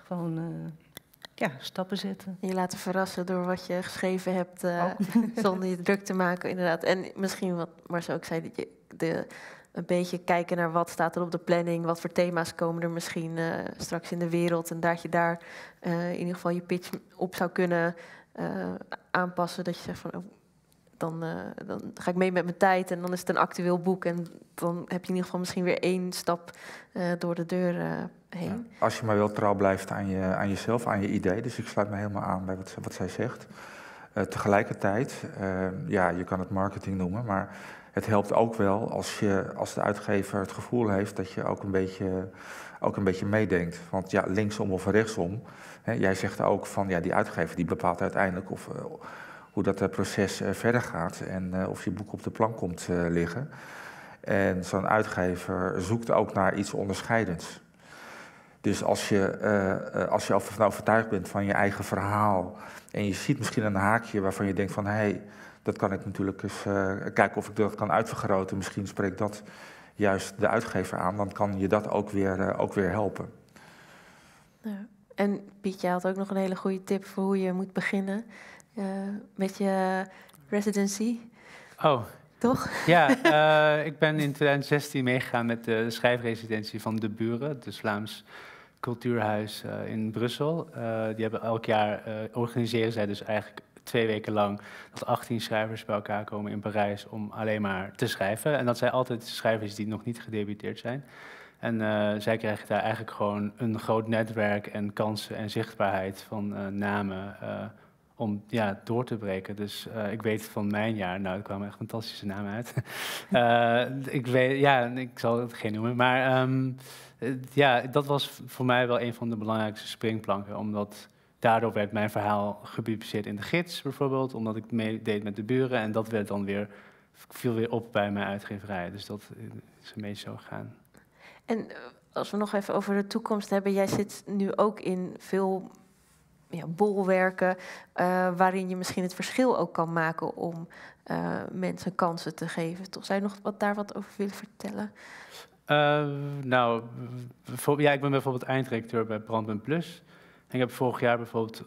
stappen zetten. Je laten verrassen door wat je geschreven hebt, zonder je druk te maken, inderdaad. En misschien wat Marcel ook zei, dat een beetje kijken naar wat staat er op de planning, wat voor thema's komen er misschien straks in de wereld. En dat je daar in ieder geval je pitch op zou kunnen aanpassen. Dat je zegt van, dan ga ik mee met mijn tijd en dan is het een actueel boek. En dan heb je in ieder geval misschien weer 1 stap door de deur heen. Ja, als je maar wel trouw blijft aan jezelf, aan je idee. Dus ik sluit me helemaal aan bij wat zij zegt. Tegelijkertijd, je kan het marketing noemen, maar het helpt ook wel als de uitgever het gevoel heeft dat je ook een beetje meedenkt. Want ja, linksom of rechtsom, jij zegt ook van ja, die uitgever die bepaalt uiteindelijk hoe dat proces verder gaat en of je boek op de plank komt liggen. En zo'n uitgever zoekt ook naar iets onderscheidends. Dus als je overtuigd bent van je eigen verhaal en je ziet misschien een haakje waarvan je denkt van hé, dat kan ik natuurlijk eens kijken of ik dat kan uitvergroten. Misschien spreekt dat juist de uitgever aan, dan kan je dat ook weer helpen. Ja. En Piet, jij had ook nog een hele goede tip voor hoe je moet beginnen met je residency. Oh. Toch? Ja, ik ben in 2016 meegegaan met de schrijfresidentie van De Buren, het Vlaams cultuurhuis in Brussel. Die hebben elk jaar, organiseren zij dus eigenlijk 2 weken lang, dat 18 schrijvers bij elkaar komen in Parijs om alleen maar te schrijven. En dat zijn altijd schrijvers die nog niet gedebuteerd zijn. En zij krijgen daar eigenlijk gewoon een groot netwerk en kansen en zichtbaarheid van namen om door te breken. Dus ik weet van mijn jaar, er kwamen echt fantastische namen uit. Ik zal het geen noemen, maar dat was voor mij wel een van de belangrijkste springplanken, omdat daardoor werd mijn verhaal gepubliceerd in de gids bijvoorbeeld, omdat ik meedeed met De Buren en dat werd dan viel weer op bij mijn uitgeverij. Dus dat is een beetje zo gegaan. En als we nog even over de toekomst hebben, jij zit nu ook in veel bolwerken waarin je misschien het verschil ook kan maken om mensen kansen te geven. Toch, zou je nog daar wat over willen vertellen? Ik ben bijvoorbeeld eindredacteur bij Brandpunt Plus. En ik heb vorig jaar bijvoorbeeld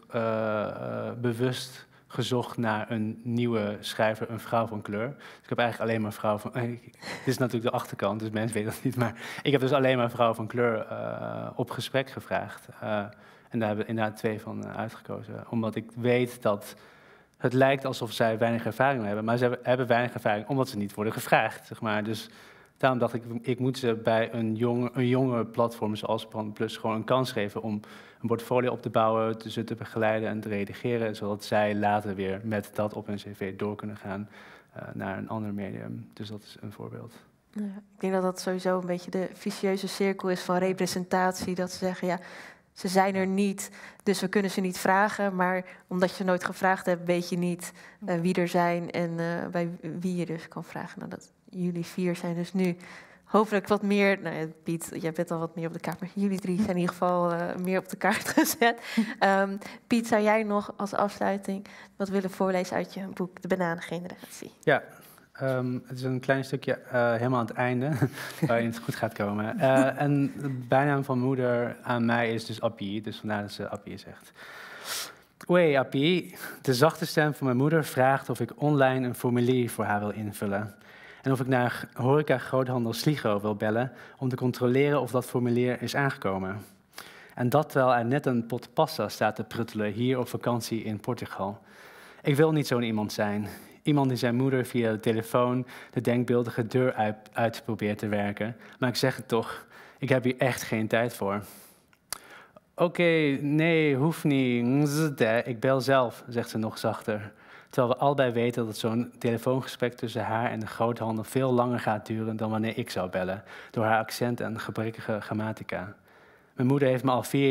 bewust gezocht naar een nieuwe schrijver, een vrouw van kleur. Dus ik heb eigenlijk alleen maar vrouwen van... Dit is natuurlijk de achterkant, dus mensen weten dat niet. Maar ik heb dus alleen maar vrouwen van kleur op gesprek gevraagd. En daar hebben we inderdaad 2 van uitgekozen. Omdat ik weet dat het lijkt alsof zij weinig ervaring hebben. Maar ze hebben weinig ervaring omdat ze niet worden gevraagd, zeg maar. Dus daarom dacht ik moet ze bij een jonge platform zoals Brandpunt Plus gewoon een kans geven om een portfolio op te bouwen, ze te begeleiden en te redigeren, zodat zij later weer met dat op hun cv door kunnen gaan naar een ander medium. Dus dat is een voorbeeld. Ja, ik denk dat dat sowieso een beetje de vicieuze cirkel is van representatie. Dat ze zeggen, ja, ze zijn er niet, dus we kunnen ze niet vragen. Maar omdat je ze nooit gevraagd hebt, weet je niet wie er zijn en bij wie je dus kan vragen. Nou, jullie 4 zijn dus nu hopelijk wat meer... Nou ja, Piet, jij bent al wat meer op de kaart, maar jullie 3 zijn in ieder geval meer op de kaart gezet. Piet, zou jij nog als afsluiting wat willen voorlezen uit je boek De Bananengeneratie? Ja, het is een klein stukje helemaal aan het einde, waarin het goed gaat komen. En de bijnaam van moeder aan mij is dus Appie, dus vandaar dat ze Appie zegt. Oei, Appie. De zachte stem van mijn moeder vraagt of ik online een formulier voor haar wil invullen. En of ik naar horeca-groothandel Sligo wil bellen om te controleren of dat formulier is aangekomen. En dat terwijl er net een pot pasta staat te pruttelen hier op vakantie in Portugal. Ik wil niet zo'n iemand zijn. Iemand die zijn moeder via de telefoon de denkbeeldige deur uit probeert te werken. Maar ik zeg het toch, ik heb hier echt geen tijd voor. Oké, nee, hoeft niet. Ik bel zelf, zegt ze nog zachter. Terwijl we allebei weten dat zo'n telefoongesprek tussen haar en de groothandel veel langer gaat duren dan wanneer ik zou bellen, door haar accent en gebrekkige grammatica. Mijn moeder heeft me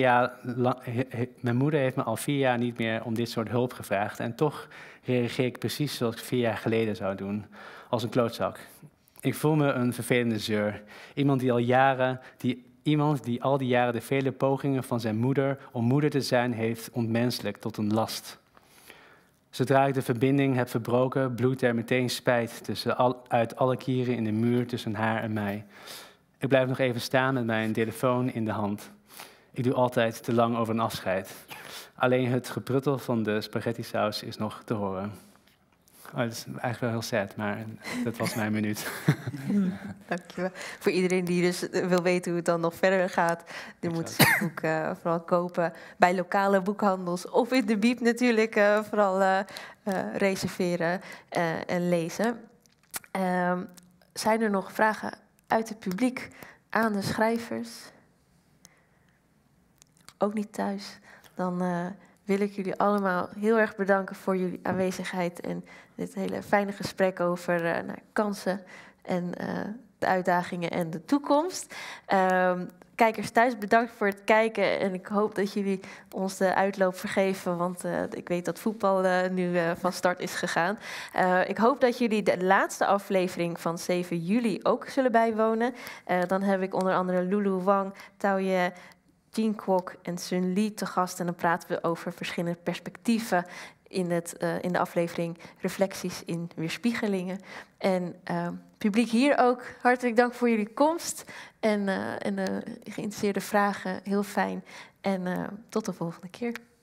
al 4 jaar niet meer om dit soort hulp gevraagd en toch reageer ik precies zoals ik 4 jaar geleden zou doen, als een klootzak. Ik voel me een vervelende zeur, iemand die al die jaren de vele pogingen van zijn moeder om moeder te zijn heeft ontmenselijk tot een last. Zodra ik de verbinding heb verbroken, bloedt er meteen spijt uit alle kieren in de muur tussen haar en mij. Ik blijf nog even staan met mijn telefoon in de hand. Ik doe altijd te lang over een afscheid. Alleen het gepruttel van de spaghetti-saus is nog te horen. Oh, dat is eigenlijk wel heel sad, maar dat was mijn minuut. Dankjewel. Voor iedereen die dus wil weten hoe het dan nog verder gaat, die moet het boek vooral kopen bij lokale boekhandels of in de Biep natuurlijk vooral reserveren en lezen. Zijn er nog vragen uit het publiek aan de schrijvers? Ook niet thuis? Dan wil ik jullie allemaal heel erg bedanken voor jullie aanwezigheid en dit hele fijne gesprek over kansen en de uitdagingen en de toekomst. Kijkers thuis, bedankt voor het kijken en ik hoop dat jullie ons de uitloop vergeven, want ik weet dat voetbal nu van start is gegaan. Ik hoop dat jullie de laatste aflevering van 7 juli ook zullen bijwonen. Dan heb ik onder andere Lulu Wang, Tao Jean Kwok en Sun Lee te gast. En dan praten we over verschillende perspectieven in de aflevering Reflecties in Weerspiegelingen. En publiek hier ook, hartelijk dank voor jullie komst. En de geïnteresseerde vragen, heel fijn. En tot de volgende keer.